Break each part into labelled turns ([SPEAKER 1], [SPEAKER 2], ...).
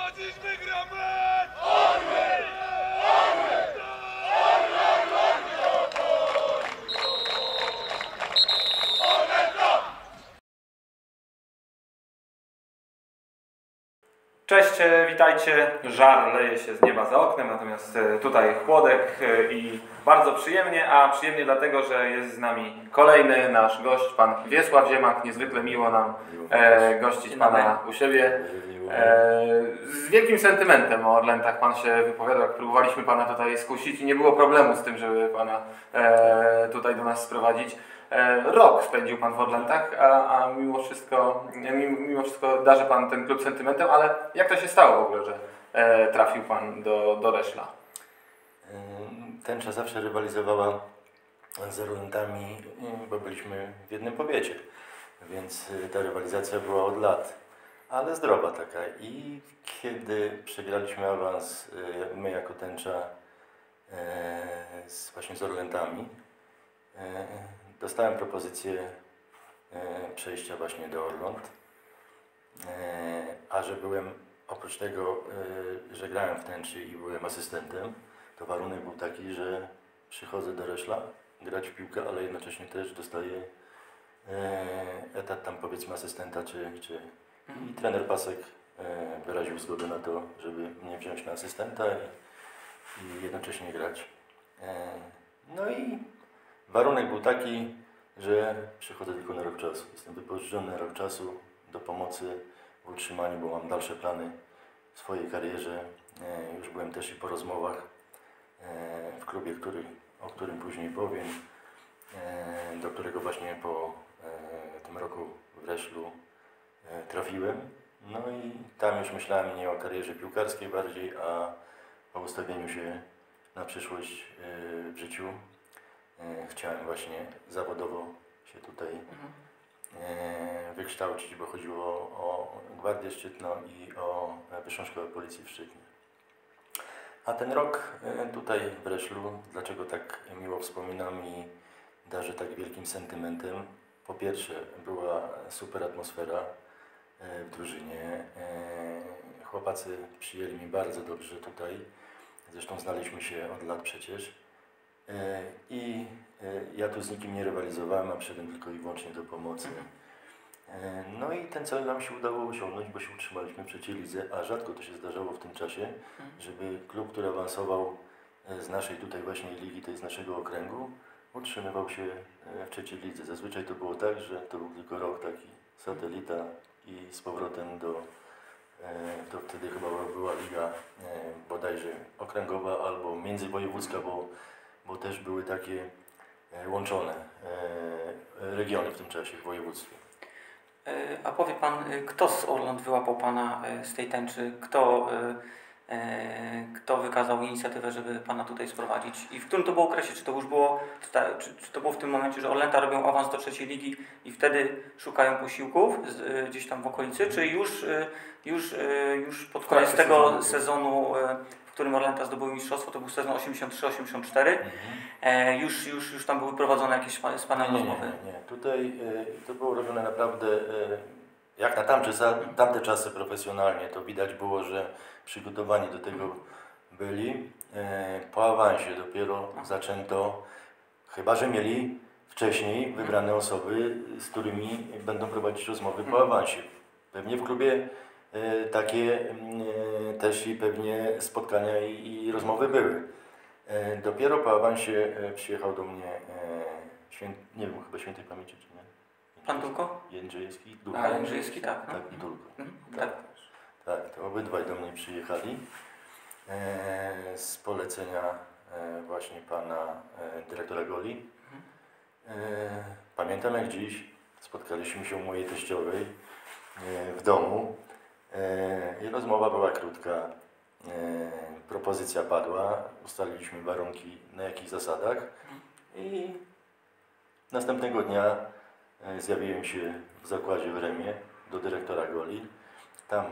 [SPEAKER 1] dziś wygra mecz! Orły! Orły!
[SPEAKER 2] Cześć, witajcie. Żar leje się z nieba za oknem, natomiast tutaj chłodek i bardzo przyjemnie, a przyjemnie dlatego, że jest z nami kolejny nasz gość, pan Wiesław Ziemak. Niezwykle miło nam gościć pana u siebie. Z wielkim sentymentem o Orlętach pan się wypowiadał, jak próbowaliśmy pana tutaj skusić i nie było problemu z tym, żeby pana tutaj do nas sprowadzić. Rok spędził pan w Orlętach, a mimo wszystko darzy pan ten klub sentymentem, ale jak to się stało w ogóle, że trafił pan do Reszla?
[SPEAKER 3] Tęcza zawsze rywalizowała z Orlętami, bo byliśmy w jednym powiecie, więc ta rywalizacja była od lat, ale zdrowa taka. I kiedy przegraliśmy awans, my jako Tęcza właśnie z Orlętami, dostałem propozycję przejścia właśnie do Orląt, a że byłem, oprócz tego, że grałem w Tęczy i byłem asystentem, to warunek był taki, że przychodzę do Reszla grać w piłkę, ale jednocześnie też dostaję etat tam, powiedzmy, asystenta i trener Pasek wyraził zgodę na to, żeby mnie wziąć na asystenta i jednocześnie grać. No i warunek był taki, że przychodzę tylko na rok czasu. Jestem wypożyczony na rok czasu do pomocy w utrzymaniu, bo mam dalsze plany w swojej karierze. Już byłem też i po rozmowach w klubie, o którym później powiem, do którego właśnie po tym roku w Reszlu trafiłem. No i tam już myślałem nie o karierze piłkarskiej bardziej, a o ustawieniu się na przyszłość w życiu. Chciałem właśnie zawodowo się tutaj wykształcić, bo chodziło o Gwardię Szczytną i o Wyższą Szkołę Policji w Szczytnie. A ten rok tutaj w Reszlu, dlaczego tak miło wspominam i darzę tak wielkim sentymentem? Po pierwsze, była super atmosfera w drużynie. Chłopacy przyjęli mnie bardzo dobrze tutaj. Zresztą znaliśmy się od lat przecież. I ja tu z nikim nie rywalizowałem, a przyszedłem tylko i wyłącznie do pomocy. No i ten cel nam się udało osiągnąć, bo się utrzymaliśmy w trzeciej lidze, a rzadko to się zdarzało w tym czasie, żeby klub, który awansował z naszej tutaj właśnie ligi, to jest naszego okręgu, utrzymywał się w trzeciej lidze. Zazwyczaj to było tak, że to był tylko rok taki satelita i z powrotem to wtedy chyba była liga bodajże okręgowa albo międzywojewódzka, bo też były takie łączone regiony w tym czasie w województwie.
[SPEAKER 4] A powie pan, kto z Orląt wyłapał pana z tej Tęczy? Kto wykazał inicjatywę, żeby pana tutaj sprowadzić? I w którym to było okresie? Czy to już było, czy to było w tym momencie, że Orlęta robią awans do trzeciej ligi i wtedy szukają posiłków gdzieś tam w okolicy? Czy już pod koniec tego sezonu, w którym Orlęta zdobyły mistrzostwo, to był sezon 83-84, już tam były prowadzone jakieś z panem rozmowy?
[SPEAKER 3] Nie. Tutaj to było robione naprawdę jak na tamte czasy profesjonalnie. To widać było, że przygotowani do tego byli. Po awansie dopiero zaczęto, chyba że mieli wcześniej wybrane osoby, z którymi będą prowadzić rozmowy po awansie. Pewnie w klubie takie też i pewnie spotkania i rozmowy były. Dopiero po awansie przyjechał do mnie nie wiem, chyba świętej pamięci, czy nie?
[SPEAKER 4] Pan Dulko?
[SPEAKER 3] Jędrzejewski.
[SPEAKER 4] A, Jędrzejewski, tak. No.
[SPEAKER 3] Tak, i Dulko.
[SPEAKER 4] Tak.
[SPEAKER 3] To obydwaj do mnie przyjechali z polecenia właśnie pana dyrektora Goli. Pamiętam jak dziś, spotkaliśmy się u mojej teściowej w domu i rozmowa była krótka. Propozycja padła, ustaliliśmy warunki, na jakich zasadach i następnego dnia zjawiłem się w zakładzie w Remie do dyrektora Goli. Tam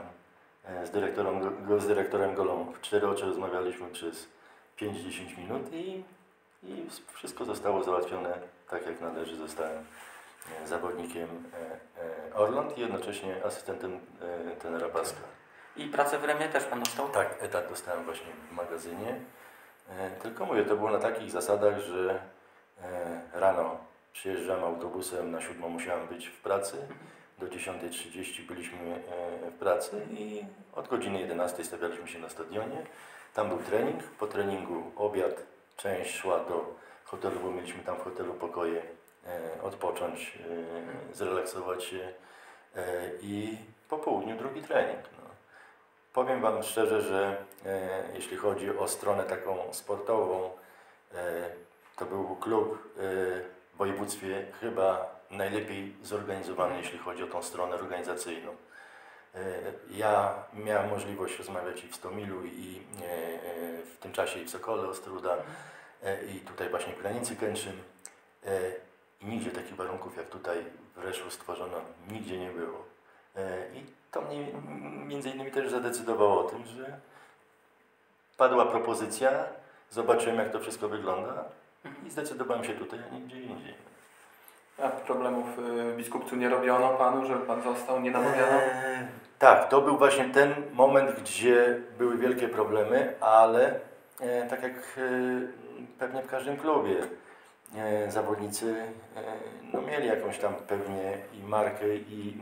[SPEAKER 3] z dyrektorem Golą w 4 oczy rozmawialiśmy przez 5-10 minut i wszystko zostało załatwione tak jak należy. Zostałem zawodnikiem Orląt i jednocześnie asystentem trenera Paska.
[SPEAKER 4] I pracę w Remie też Pan dostał?
[SPEAKER 3] Tak, etat dostałem właśnie w magazynie. Tylko mówię, to było na takich zasadach, że rano przyjeżdżam autobusem, na 7 musiałem być w pracy, do 10:30 byliśmy w pracy i od godziny 11 stawialiśmy się na stadionie. Tam był trening, po treningu obiad, część szła do hotelu, bo mieliśmy tam w hotelu pokoje, odpocząć, zrelaksować się i po południu drugi trening. No. Powiem Wam szczerze, że jeśli chodzi o stronę taką sportową, to był klub w województwie chyba najlepiej zorganizowany, jeśli chodzi o tą stronę organizacyjną. Ja miałem możliwość rozmawiać i w Stomilu, i w tym czasie i w Sokole Ostróda, i tutaj właśnie w Granicy Kętrzyn. I nigdzie takich warunków jak tutaj w Reszlu stworzono, nigdzie nie było. I to mnie między innymi też zadecydowało o tym, że padła propozycja, zobaczyłem jak to wszystko wygląda i zdecydowałem się tutaj, a nie gdzie indziej.
[SPEAKER 2] A problemów w Biskupcu nie robiono Panu, żeby Pan został, nie namawiano?
[SPEAKER 3] Tak, to był właśnie ten moment, gdzie były wielkie problemy, ale tak jak pewnie w każdym klubie, zawodnicy no, mieli jakąś tam pewnie i markę i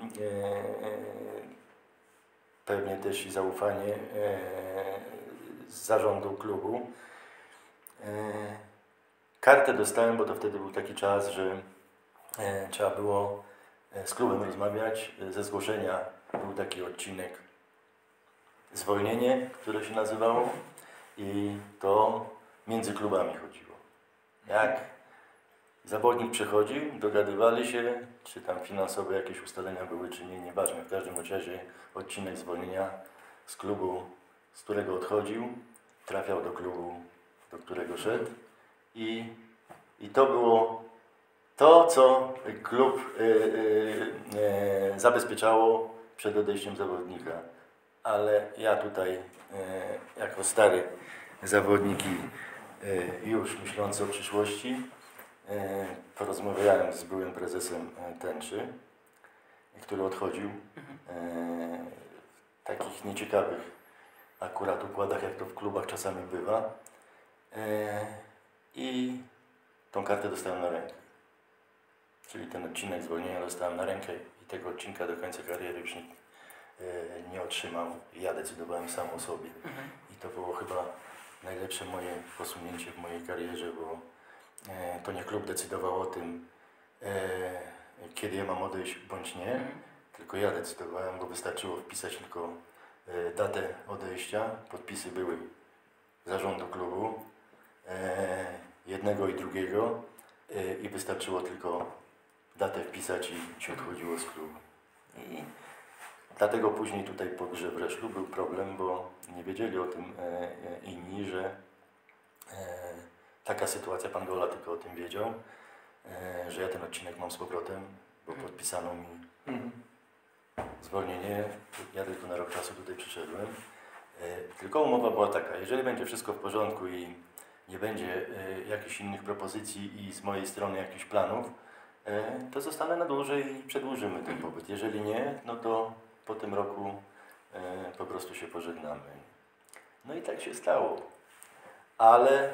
[SPEAKER 3] pewnie też i zaufanie z zarządu klubu. Kartę dostałem, bo to wtedy był taki czas, że trzeba było z klubem rozmawiać. Ze zgłoszenia był taki odcinek zwolnienie, które się nazywało i to między klubami chodziło. Jak zawodnik przychodził, dogadywali się, czy tam finansowe jakieś ustalenia były, czy nie, nieważne. W każdym razie odcinek zwolnienia z klubu, z którego odchodził, trafiał do klubu, do którego szedł i to było to, co klub zabezpieczało przed odejściem zawodnika. Ale ja tutaj, jako stary zawodnik i już myśląc o przyszłości, porozmawiałem z byłym prezesem Tęczy, który odchodził w takich nieciekawych akurat układach, jak to w klubach czasami bywa. I tą kartę dostałem na rękę. Czyli ten odcinek zwolnienia dostałem na rękę i tego odcinka do końca kariery już nikt nie otrzymał. Ja decydowałem sam o sobie. I to było chyba najlepsze moje posunięcie w mojej karierze, bo to nie klub decydował o tym, kiedy ja mam odejść bądź nie, tylko ja decydowałem, bo wystarczyło wpisać tylko datę odejścia. Podpisy były zarządu klubu, jednego i drugiego i wystarczyło tylko datę wpisać i się odchodziło z klubu. I dlatego później tutaj po grze w Reszlu był problem, bo nie wiedzieli o tym inni, że taka sytuacja, pan Gola tylko o tym wiedział, że ja ten odcinek mam z powrotem, bo podpisano mi zwolnienie. Ja tylko na rok czasu tutaj przyszedłem. Tylko umowa była taka, jeżeli będzie wszystko w porządku i nie będzie jakichś innych propozycji i z mojej strony jakichś planów, to zostanę na dłużej i przedłużymy ten pobyt. Jeżeli nie, no to po tym roku po prostu się pożegnamy. No i tak się stało. Ale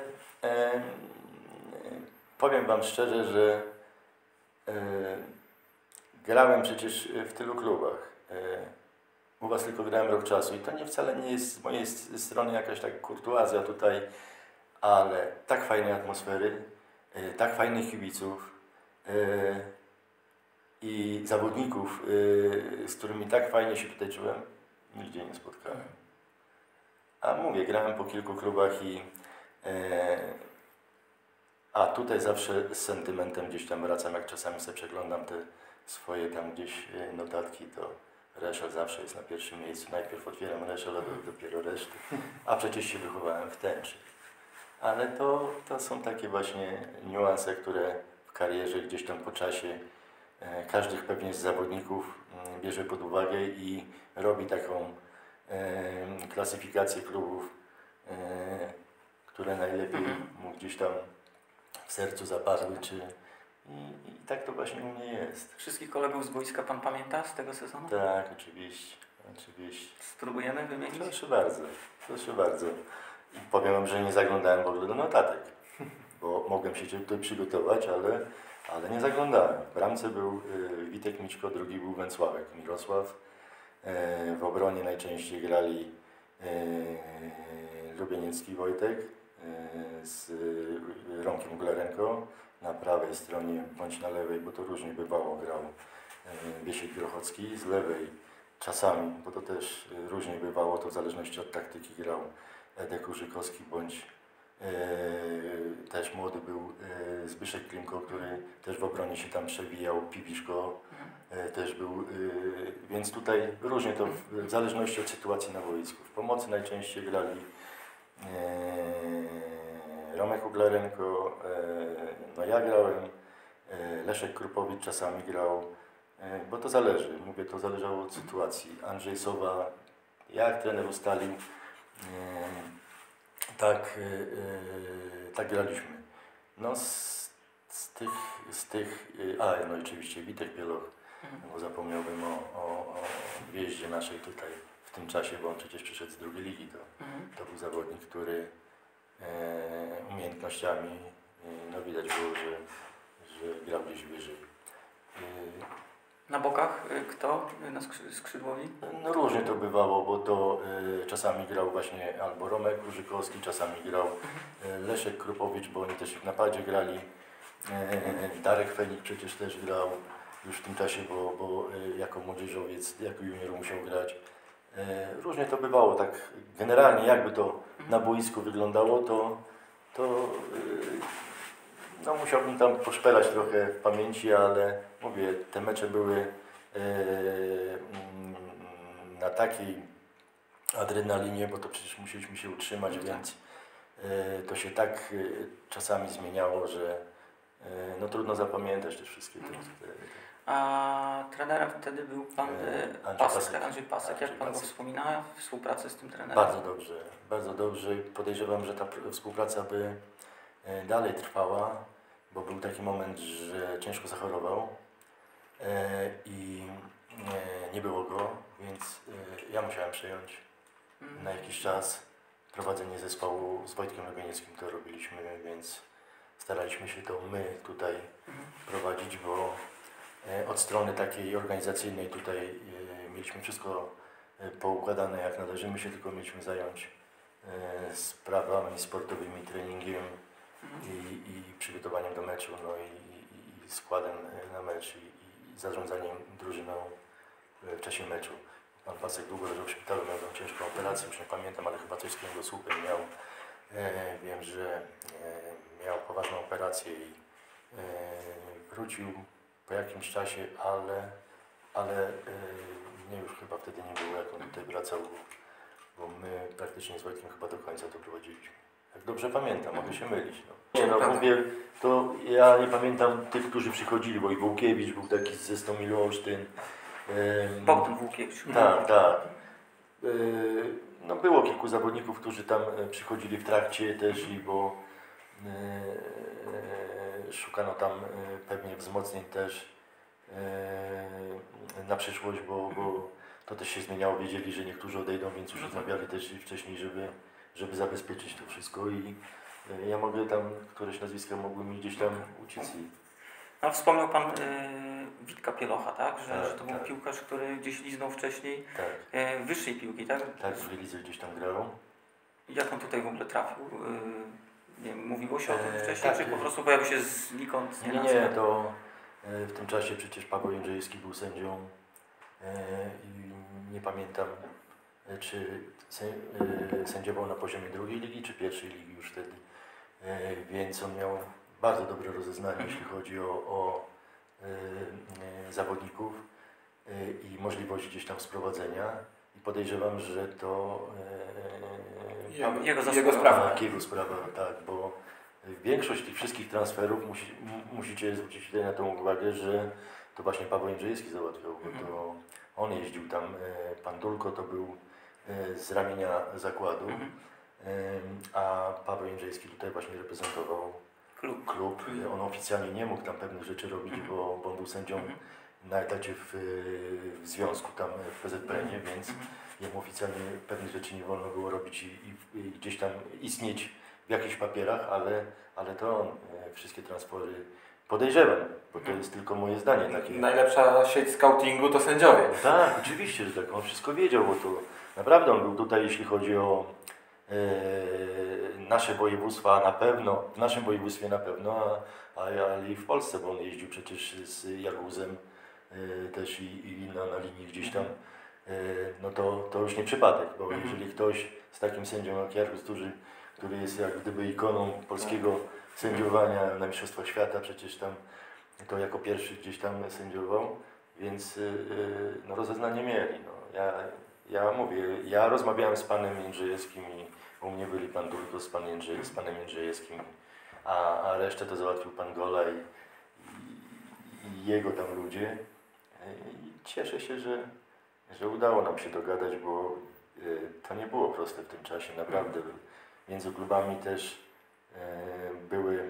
[SPEAKER 3] powiem Wam szczerze, że grałem przecież w tylu klubach. U Was tylko grałem rok czasu i to nie wcale nie jest z mojej strony jakaś tak kurtuazja tutaj, ale tak fajnej atmosfery, tak fajnych kibiców i zawodników, z którymi tak fajnie się tutaj czułem, nigdzie nie spotkałem. A mówię, grałem po kilku klubach i a tutaj zawsze z sentymentem gdzieś tam wracam, jak czasami sobie przeglądam te swoje tam gdzieś notatki, to Reszel zawsze jest na pierwszym miejscu. Najpierw otwieram Reszel, a dopiero resztę. A przecież się wychowałem w Tęczy. Ale to są takie właśnie niuanse, które w karierze gdzieś tam po czasie każdy pewnie z zawodników bierze pod uwagę i robi taką klasyfikację klubów, które najlepiej mu gdzieś tam w sercu zapadły, i tak to właśnie u mnie jest.
[SPEAKER 4] Wszystkich kolegów z boiska Pan pamięta z tego sezonu?
[SPEAKER 3] Tak, oczywiście. Oczywiście.
[SPEAKER 4] Spróbujemy wymienić?
[SPEAKER 3] Proszę bardzo, proszę bardzo. I powiem wam, że nie zaglądałem w ogóle do notatek, bo mogłem się tutaj przygotować, ale nie zaglądałem. W bramce był Witek Mićko, drugi był Węcławek Mirosław. W obronie najczęściej grali Lubieniecki Wojtek z Romkiem Glarenko. Na prawej stronie bądź na lewej, bo to różnie bywało, grał Wiesiek Grochocki. Z lewej czasami, bo to też różnie bywało, to w zależności od taktyki grał Edek Urzykowski bądź też młody był Zbyszek Klimko, który też w obronie się tam przewijał, Piwiszko też był, więc tutaj różnie to w zależności od sytuacji na boisku. W pomocy najczęściej grali Romek Uglarenko, no ja grałem, Leszek Krupowicz czasami grał, bo to zależy, mówię, to zależało od sytuacji. Andrzej Sowa, jak trener ustalił, tak graliśmy. No no i oczywiście Witek Pieloch, bo zapomniałbym o wjeździe naszej tutaj w tym czasie, bo on przecież przyszedł z drugiej ligi. To był zawodnik, który umiejętnościami, no widać było, że grał gdzieś wyżej.
[SPEAKER 4] Na bokach kto? Na skrzydłowi?
[SPEAKER 3] No różnie to bywało, bo to czasami grał właśnie albo Romek Urzykowski, czasami grał Leszek Krupowicz, bo oni też w napadzie grali. Darek Fenik przecież też grał już w tym czasie, bo jako młodzieżowiec, jako junior musiał grać. Różnie to bywało, tak generalnie jakby to na boisku wyglądało, to no musiałbym tam poszperać trochę w pamięci, ale mówię, te mecze były na takiej adrenalinie, bo to przecież musieliśmy się utrzymać, więc to się tak czasami zmieniało, że no trudno zapamiętać te wszystkie te.
[SPEAKER 4] A trenerem wtedy był pan Andrzej Pasek. Jak pan go wspomina, współpracę z tym trenerem?
[SPEAKER 3] Bardzo dobrze. Podejrzewam, że ta współpraca by dalej trwała, bo był taki moment, że ciężko zachorował i nie było go, więc ja musiałem przejąć na jakiś czas prowadzenie zespołu. Z Wojtkiem Lubienieckim to robiliśmy, więc staraliśmy się to my tutaj prowadzić, bo od strony takiej organizacyjnej tutaj mieliśmy wszystko poukładane jak należy. My się tylko mieliśmy zająć sprawami sportowymi, treningiem i przygotowaniem do meczu, no i składem na mecz i zarządzaniem drużyną w czasie meczu. Pan Pasek długo leżał w szpitalu, miał tam ciężką operację, już nie pamiętam, ale chyba coś z kręgosłupem miał. Wiem, że miał poważną operację i wrócił po jakimś czasie, ale mnie już chyba wtedy nie było, jak on tutaj wracał, bo my praktycznie z Wojtkiem chyba do końca to prowadziliśmy. Jak dobrze pamiętam, mogę się mylić. No. Nie, no mówię, to ja nie pamiętam tych, którzy przychodzili, bo i Włókiewicz był taki ze Stomilu Olsztyn.
[SPEAKER 4] Bogdan Włókiewicz.
[SPEAKER 3] Tak. No było kilku zawodników, którzy tam przychodzili w trakcie też i bo szukano tam pewnie wzmocnień też na przyszłość, bo to też się zmieniało, wiedzieli, że niektórzy odejdą, więc już rozmawiali też wcześniej, żeby zabezpieczyć to wszystko i ja mogę tam, któreś nazwiska mogły mi gdzieś tam uciec.
[SPEAKER 4] No, wspomniał pan Witka Pielocha, tak? Że to był piłkarz, który gdzieś liznął wcześniej wyższej piłki, tak? Tak,
[SPEAKER 3] w Lidze gdzieś tam grał.
[SPEAKER 4] Jak on tutaj w ogóle trafił? Nie wiem, mówiło się o tym wcześniej, czy po prostu pojawił się znikąd?
[SPEAKER 3] Nie, to w tym czasie przecież Paweł Jędrzejewski był sędzią i nie pamiętam, czy sędziował na poziomie drugiej ligi, czy pierwszej ligi już wtedy, więc on miał bardzo dobre rozeznanie, jeśli chodzi o zawodników i możliwość gdzieś tam sprowadzenia i podejrzewam, że to
[SPEAKER 4] jego sprawa.
[SPEAKER 3] Jego sprawa, tak, bo większość tych wszystkich transferów musicie zwrócić tutaj na tą uwagę, że to właśnie Paweł Jędrzejewski załatwiał, bo to on jeździł tam, pan Dulko to był z ramienia zakładu, a Paweł Jędrzejewski tutaj właśnie reprezentował klub. On oficjalnie nie mógł tam pewnych rzeczy robić, bo on był sędzią na etacie w związku tam w PZPN-ie, więc jemu oficjalnie pewnych rzeczy nie wolno było robić i gdzieś tam istnieć w jakichś papierach, ale to on wszystkie transfery podejrzewam, bo to jest tylko moje zdanie takie.
[SPEAKER 2] Najlepsza sieć scoutingu to sędziowie.
[SPEAKER 3] Tak, oczywiście, że tak. On wszystko wiedział, bo to naprawdę on był tutaj, jeśli chodzi o nasze województwa na pewno, w naszym województwie na pewno, ale i w Polsce, bo on jeździł przecież z Jaguzem też i na linii gdzieś tam, no to już nie przypadek, bo jeżeli ktoś z takim sędzią jak Jargus, który jest jak gdyby ikoną polskiego sędziowania na Mistrzostwach Świata, przecież tam to jako pierwszy gdzieś tam sędziował, więc no, rozeznanie mieli. No. Ja mówię, ja rozmawiałem z panem Jędrzejewskim i u mnie byli pan Durko z panem Jędrzejewskim, a resztę to załatwił pan Gola i jego tam ludzie. I cieszę się, że udało nam się dogadać, bo to nie było proste w tym czasie, naprawdę. Między klubami też były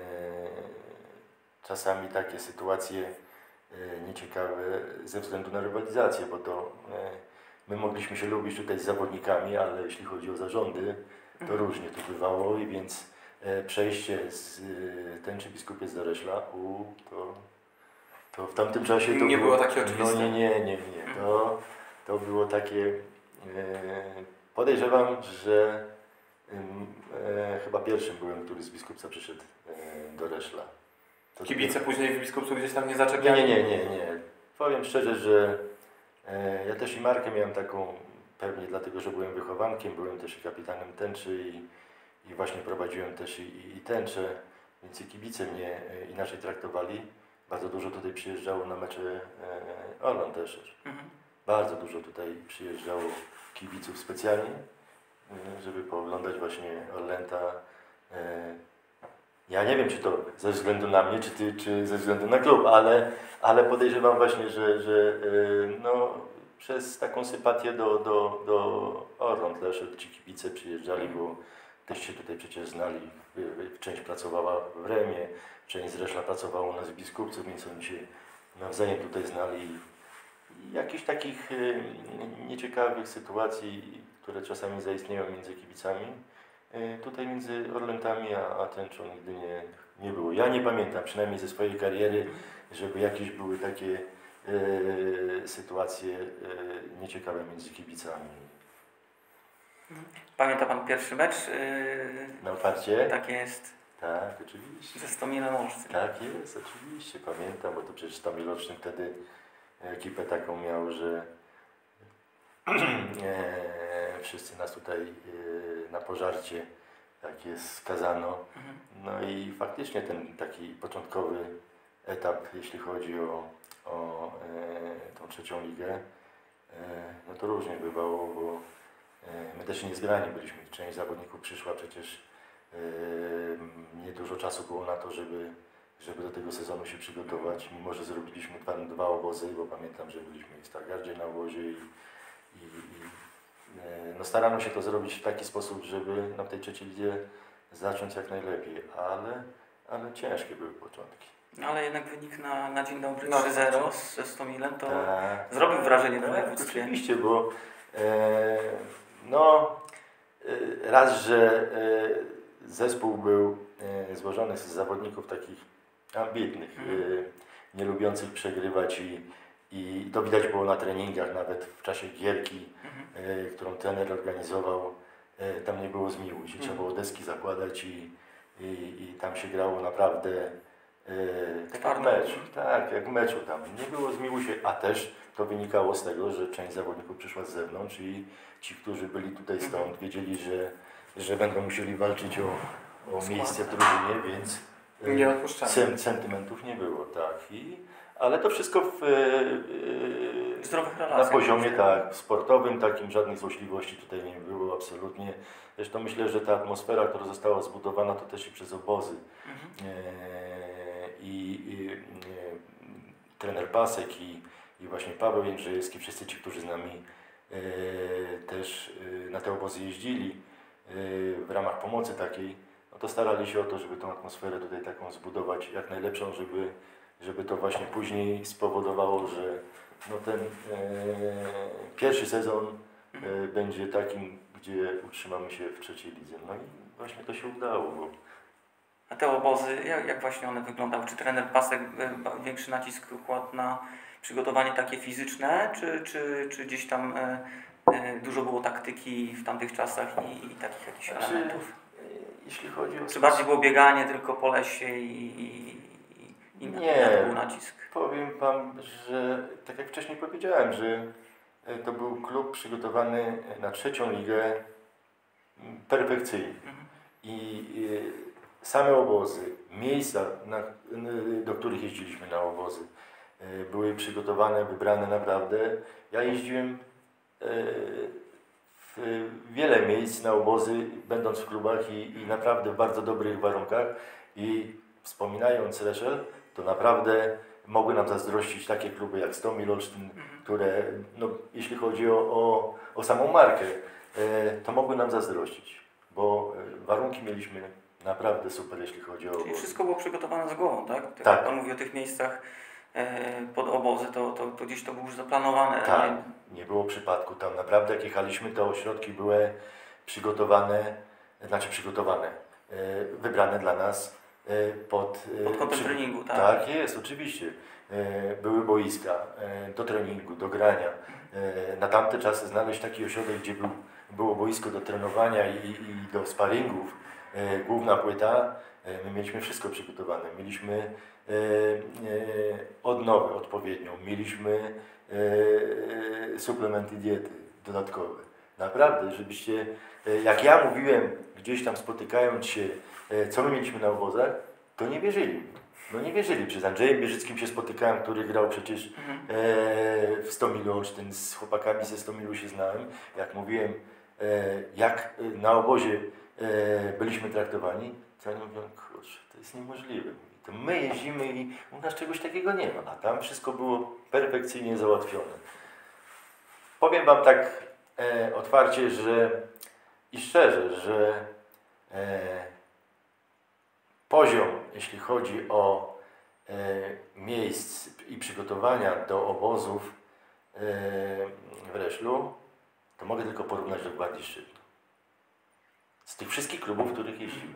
[SPEAKER 3] czasami takie sytuacje nieciekawe ze względu na rywalizację, bo to my mogliśmy się lubić tutaj z zawodnikami, ale jeśli chodzi o zarządy, to różnie to bywało i więc przejście z Tęczy Biskupiec do Reszla, to w tamtym czasie to
[SPEAKER 2] nie było takie oczywiste.
[SPEAKER 3] No nie. To było takie, podejrzewam, że chyba pierwszym byłem, który z Biskupca przyszedł do Reszla.
[SPEAKER 2] Kibice później w Biskupcu gdzieś tam nie zaczepiali?
[SPEAKER 3] Nie. Powiem szczerze, że ja też i markę miałem taką, pewnie dlatego, że byłem wychowankiem, byłem też i kapitanem Tęczy i właśnie prowadziłem też i Tęczę, więc i kibice mnie inaczej traktowali. Bardzo dużo tutaj przyjeżdżało na mecze Orlen też. Bardzo dużo tutaj przyjeżdżało kibiców specjalnie, żeby pooglądać właśnie Orlęta. Ja nie wiem, czy to ze względu na mnie, czy ze względu na klub, ale podejrzewam właśnie, że no, przez taką sympatię do Orląt też ci kibice przyjeżdżali, bo też się tutaj przecież znali. Część pracowała w Remie, część z Reszla pracowała u nas w Biskupcu, więc oni się nawzajem tutaj znali. I jakichś takich nieciekawych sytuacji, które czasami zaistnieją między kibicami, tutaj między Orlętami a Tęczą nigdy nie było. Ja nie pamiętam, przynajmniej ze swojej kariery, żeby jakieś były takie sytuacje nieciekawe między kibicami.
[SPEAKER 4] Pamięta pan pierwszy mecz?
[SPEAKER 3] Na otwarcie?
[SPEAKER 4] Tak jest.
[SPEAKER 3] Tak, oczywiście.
[SPEAKER 4] Ze Stomilem Olsztyn.
[SPEAKER 3] Tak jest, oczywiście. Pamiętam, bo to przecież Stomil Olsztyn wtedy ekipę taką miał, że wszyscy nas tutaj na pożarcie takie skazano. No i faktycznie ten taki początkowy etap, jeśli chodzi o tą trzecią ligę, no to różnie bywało, bo my też niezgrani byliśmy. Część zawodników przyszła przecież, nie dużo czasu było na to, żeby do tego sezonu się przygotować, mimo że zrobiliśmy dwa obozy, bo pamiętam, że byliśmy w Stargardzie na obozie i no starano się to zrobić w taki sposób, żeby na tej trzeciej lidze zacząć jak najlepiej, ale ciężkie były początki.
[SPEAKER 4] No, ale jednak wynik na dzień dobry
[SPEAKER 2] No,
[SPEAKER 4] 3-0 ze Stomilem to
[SPEAKER 3] Tak,
[SPEAKER 4] zrobił wrażenie w
[SPEAKER 3] tak,
[SPEAKER 4] województwie.
[SPEAKER 3] oczywiście, bo raz, że zespół był złożony z zawodników takich ambitnych, nie lubiących przegrywać i to widać było na treningach, nawet w czasie gierki, którą trener organizował, tam nie było zmiłuj się, trzeba było deski zakładać i tam się grało naprawdę tak jak w meczu, tak, jak w meczu tam. Nie było zmiłuj się, a też to wynikało z tego, że część zawodników przyszła z zewnątrz i ci, którzy byli tutaj stąd, wiedzieli, że będą musieli walczyć o miejsce w drużynie, więc
[SPEAKER 2] nie odpuszczamy.
[SPEAKER 3] Sentymentów nie było, tak. Ale to wszystko
[SPEAKER 4] Zdrowych
[SPEAKER 3] na
[SPEAKER 4] relacjach.
[SPEAKER 3] poziomie tak, sportowym, takim żadnych złośliwości tutaj nie było absolutnie. Zresztą myślę, że ta atmosfera, która została zbudowana, to też i przez obozy. Trener Pasek i właśnie Paweł Jędrzejewski, wszyscy ci, którzy z nami też na te obozy jeździli w ramach pomocy takiej, no to starali się o to, żeby tą atmosferę tutaj taką zbudować jak najlepszą, żeby to właśnie później spowodowało, że no ten pierwszy sezon będzie takim, gdzie utrzymamy się w trzeciej lidze. No i właśnie to się udało. Bo...
[SPEAKER 4] A te obozy, jak właśnie one wyglądały? Czy trener Pasek większy nacisk kładł na przygotowanie takie fizyczne, czy gdzieś tam dużo było taktyki w tamtych czasach i takich jakichś elementów?
[SPEAKER 3] Jeśli chodzi o...
[SPEAKER 4] Czy bardziej było bieganie tylko po lesie i na to był nacisk?
[SPEAKER 3] Powiem Wam, że tak jak wcześniej powiedziałem, że to był klub przygotowany na trzecią ligę perfekcyjnie. I same obozy, miejsca, do których jeździliśmy na obozy, były przygotowane, wybrane naprawdę. Ja jeździłem w wiele miejsc na obozy, będąc w klubach i naprawdę w bardzo dobrych warunkach. I wspominając Reszel, to naprawdę mogły nam zazdrościć takie kluby jak Stomil Olsztyn, które, no, jeśli chodzi o samą markę, to mogły nam zazdrościć, bo warunki mieliśmy naprawdę super, jeśli chodzi o
[SPEAKER 4] Czyli
[SPEAKER 3] obozy.
[SPEAKER 4] wszystko było przygotowane z głową, tak?
[SPEAKER 3] Tak.
[SPEAKER 4] Jak Pan mówi o tych miejscach pod obozy, to gdzieś to było już zaplanowane.
[SPEAKER 3] Tak, nie było przypadku. Tam naprawdę jak jechaliśmy, te ośrodki były wybrane dla nas pod
[SPEAKER 4] kątem treningu, tak?
[SPEAKER 3] Tak jest, oczywiście. Były boiska do treningu, do grania. Na tamte czasy znaleźć taki ośrodek, gdzie było boisko do trenowania i do sparingów, główna płyta, my mieliśmy wszystko przygotowane. Mieliśmy odnowę odpowiednią, mieliśmy suplementy diety dodatkowe. Naprawdę, żebyście, jak ja mówiłem gdzieś tam spotykając się, co my mieliśmy na obozach, to nie wierzyli. No nie wierzyli. Przez Andrzejem Bierzyckim się spotykałem, który grał przecież w Stomilu Olsztyn, z chłopakami ze Stomilu się znałem. Jak mówiłem, jak na obozie byliśmy traktowani, to oni mówią, kurczę, to jest niemożliwe. To my jeździmy i u nas czegoś takiego nie ma, a tam wszystko było perfekcyjnie załatwione. Powiem Wam tak otwarcie, i szczerze, że poziom, jeśli chodzi o miejsc i przygotowania do obozów w Reszlu, to mogę tylko porównać do Gwardii Szczytno. Z tych wszystkich klubów, w których jeździmy.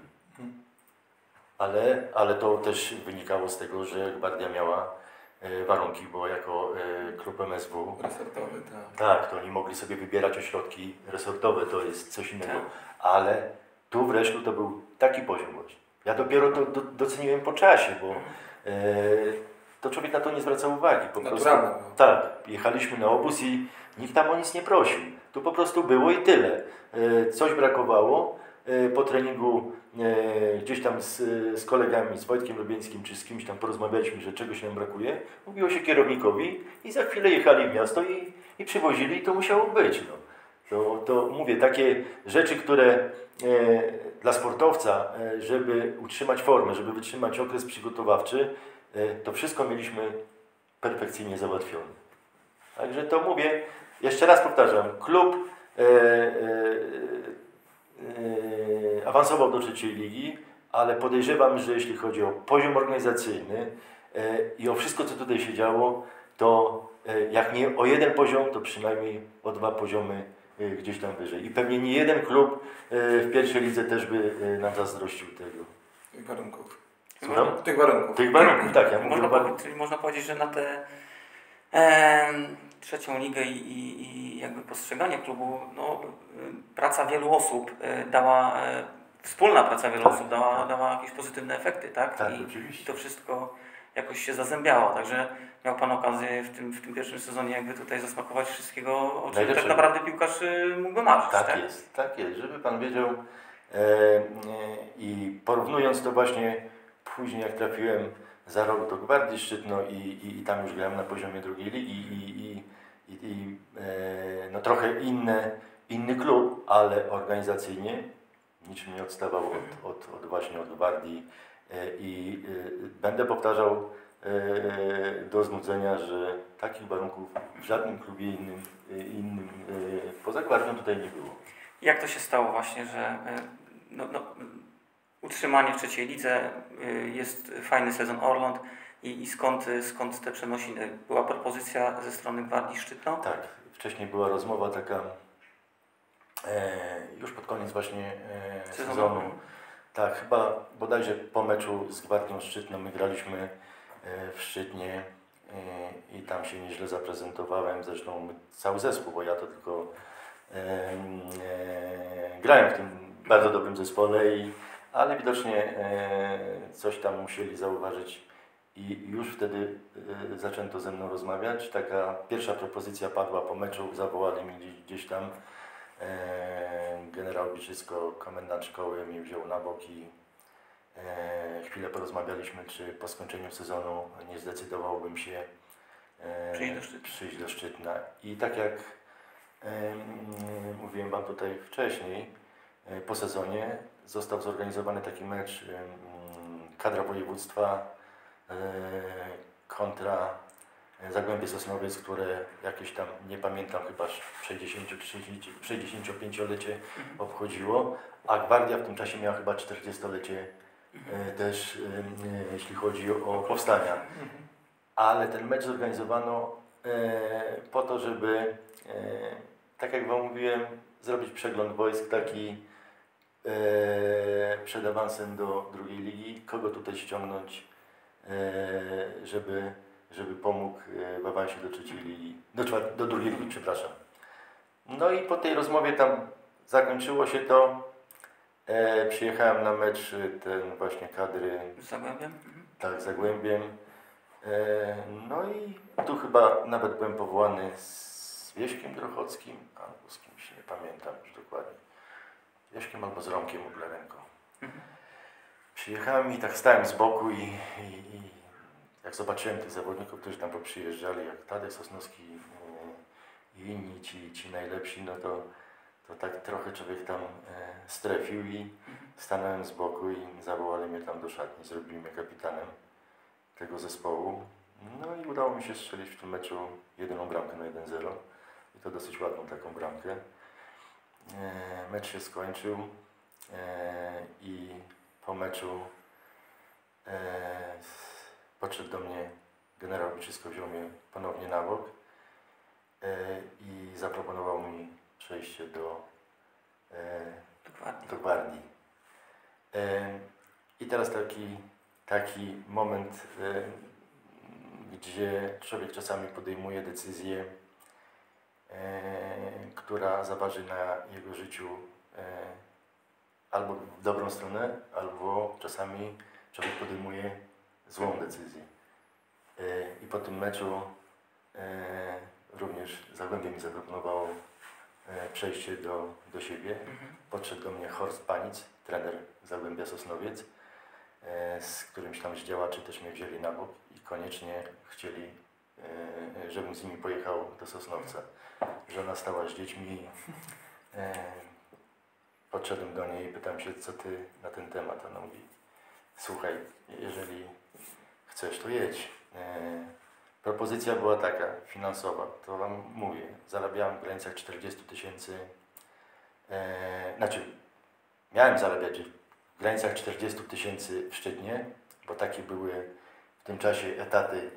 [SPEAKER 3] Ale to też wynikało z tego, że Gwardia miała warunki, bo jako klub MSW...
[SPEAKER 2] Resortowy, tak.
[SPEAKER 3] Tak, to oni mogli sobie wybierać ośrodki resortowe, to jest coś innego.
[SPEAKER 4] Tak.
[SPEAKER 3] Ale tu w Reszlu to był taki poziom właśnie. Ja dopiero to doceniłem po czasie, bo to człowiek na to nie zwraca uwagi. Po prostu, tak, jechaliśmy na obóz i nikt tam o nic nie prosił. Tu po prostu było i tyle. Coś brakowało. Po treningu gdzieś tam z kolegami, z Wojtkiem Lubieńskim czy z kimś tam porozmawialiśmy, że czegoś nam brakuje. Mówiło się kierownikowi i za chwilę jechali w miasto i przywozili i to musiało być. No. To mówię, takie rzeczy, które dla sportowca, żeby utrzymać formę, żeby wytrzymać okres przygotowawczy, to wszystko mieliśmy perfekcyjnie załatwione. Także to mówię, jeszcze raz powtarzam, klub awansował do trzeciej ligi, ale podejrzewam, że jeśli chodzi o poziom organizacyjny i o wszystko, co tutaj się działo, to jak nie o jeden poziom, to przynajmniej o 2 poziomy gdzieś tam wyżej. I pewnie nie jeden klub w pierwszej lidze też by nam zazdrościł tego.
[SPEAKER 2] Tych warunków.
[SPEAKER 3] Słucham?
[SPEAKER 2] Tych warunków.
[SPEAKER 3] Tych warunków, tak. Ja mówię
[SPEAKER 4] Czyli można powiedzieć, że na tę trzecią ligę i jakby postrzeganie klubu, no, praca wielu osób dała, wspólna praca wielu osób dała jakieś pozytywne efekty, tak?
[SPEAKER 3] Tak,
[SPEAKER 4] I
[SPEAKER 3] oczywiście.
[SPEAKER 4] to wszystko jakoś się zazębiało, także miał Pan okazję w tym pierwszym sezonie jakby tutaj zasmakować wszystkiego, o czym tak naprawdę piłkarz mógłby marzyć, tak?
[SPEAKER 3] Tak jest, żeby Pan wiedział i porównując to właśnie później jak trafiłem za rok do Gwardii Szczytno i tam już grałem na poziomie drugiej ligi no trochę inny klub, ale organizacyjnie niczym nie odstawał właśnie od Gwardii i będę powtarzał do znudzenia, że takich warunków w żadnym klubie innym poza Gwardią tutaj nie było.
[SPEAKER 4] Jak to się stało właśnie, że utrzymanie w trzeciej lidze, jest fajny sezon Orląt, I skąd te przenosiny? Była propozycja ze strony Gwardii Szczytno?
[SPEAKER 3] Tak, wcześniej była rozmowa taka już pod koniec właśnie sezonu. Tak, chyba bodajże po meczu z Gwardią Szczytną my graliśmy w Szczytnie i tam się nieźle zaprezentowałem, zresztą cały zespół, bo ja to tylko grałem w tym bardzo dobrym zespole, ale widocznie coś tam musieli zauważyć i już wtedy zaczęto ze mną rozmawiać. Taka pierwsza propozycja padła po meczu, zawołali mnie gdzieś tam. Generał Biczysko, komendant szkoły, mnie wziął na bok i chwilę porozmawialiśmy, czy po skończeniu sezonu nie zdecydowałbym się przyjść do Szczytna. I tak jak mówiłem Wam tutaj wcześniej, po sezonie został zorganizowany taki mecz kadra województwa kontra Zagłębie Sosnowiec, które jakieś tam, nie pamiętam, chyba 65-lecie obchodziło, a Gwardia w tym czasie miała chyba 40-lecie też, jeśli chodzi o powstania. Ale ten mecz zorganizowano po to, żeby, tak jak Wam mówiłem, zrobić przegląd wojsk taki przed awansem do drugiej ligi, kogo tutaj ściągnąć, żeby pomógł w awansie do trzeciej ligi, do drugiej ligi, przepraszam. No i po tej rozmowie tam zakończyło się to. Przyjechałem na mecz ten właśnie kadry
[SPEAKER 4] Z Zagłębiem?
[SPEAKER 3] tak, Zagłębiem. No i tu chyba nawet byłem powołany z Wieśkiem Grochockim, albo z kimś, nie pamiętam już dokładnie. Wieśkiem albo z Romkiem Uglarenką. Przyjechałem i tak stałem z boku i jak zobaczyłem tych zawodników, którzy tam poprzyjeżdżali, jak Tadek Sosnowski i inni ci najlepsi, no to tak trochę człowiek tam strefił i stanąłem z boku i zawołali mnie tam do szatni, zrobili mnie kapitanem tego zespołu. No i udało mi się strzelić w tym meczu jedyną bramkę na 1-0 i to dosyć ładną taką bramkę. Mecz się skończył i po meczu podszedł do mnie generał Biczysko, wziął mnie ponownie na bok i zaproponował mi przejście do Gwardii. I teraz taki moment, gdzie człowiek czasami podejmuje decyzję, która zaważy na jego życiu albo w dobrą stronę, albo czasami człowiek podejmuje złą decyzję. I po tym meczu również Zagłębie mi zaproponowało przejście do siebie. Podszedł do mnie Horst Panic, trener Zagłębia Sosnowiec, z którymś tam z działaczy też mnie wzięli na bok i koniecznie chcieli, żebym z nimi pojechał do Sosnowca. Żona stała z dziećmi. Podszedłem do niej i pytam się, co ty na ten temat. Ona mówi, słuchaj, jeżeli chcesz, to jedź. Propozycja była taka, finansowa, to Wam mówię, zarabiałem w granicach 40 000, znaczy miałem zarabiać w granicach 40 000 w Szczytnie, bo takie były w tym czasie etaty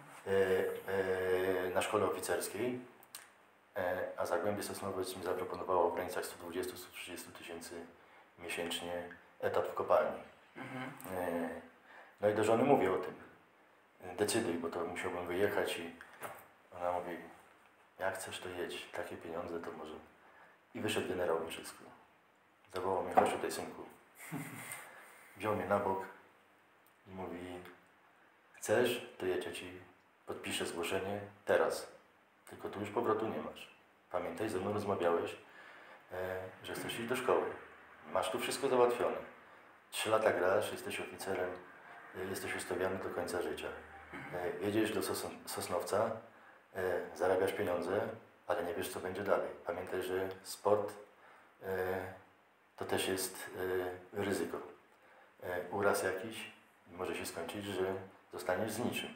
[SPEAKER 3] na szkole oficerskiej, a Zagłębie Sosnowiec mi zaproponowało w granicach 120-130 000 miesięcznie etat w kopalni. No i do żony mówię o tym. Decyduj, bo to musiałbym wyjechać i ona mówi, jak chcesz to jedź, takie pieniądze to może. I wyszedł generał Biczysko. Zawołał mnie, chodź tutaj synku. Wziął mnie na bok i mówi, chcesz, to jedź, ja ci podpiszę zgłoszenie teraz. Tylko tu już powrotu nie masz. Pamiętaj, ze mną rozmawiałeś, że chcesz iść do szkoły. Masz tu wszystko załatwione. 3 lata grasz, jesteś oficerem, jesteś ustawiany do końca życia. Jedziesz do Sosnowca, zarabiasz pieniądze, ale nie wiesz, co będzie dalej. Pamiętaj, że sport to też jest ryzyko. Uraz jakiś może się skończyć, że zostaniesz z niczym.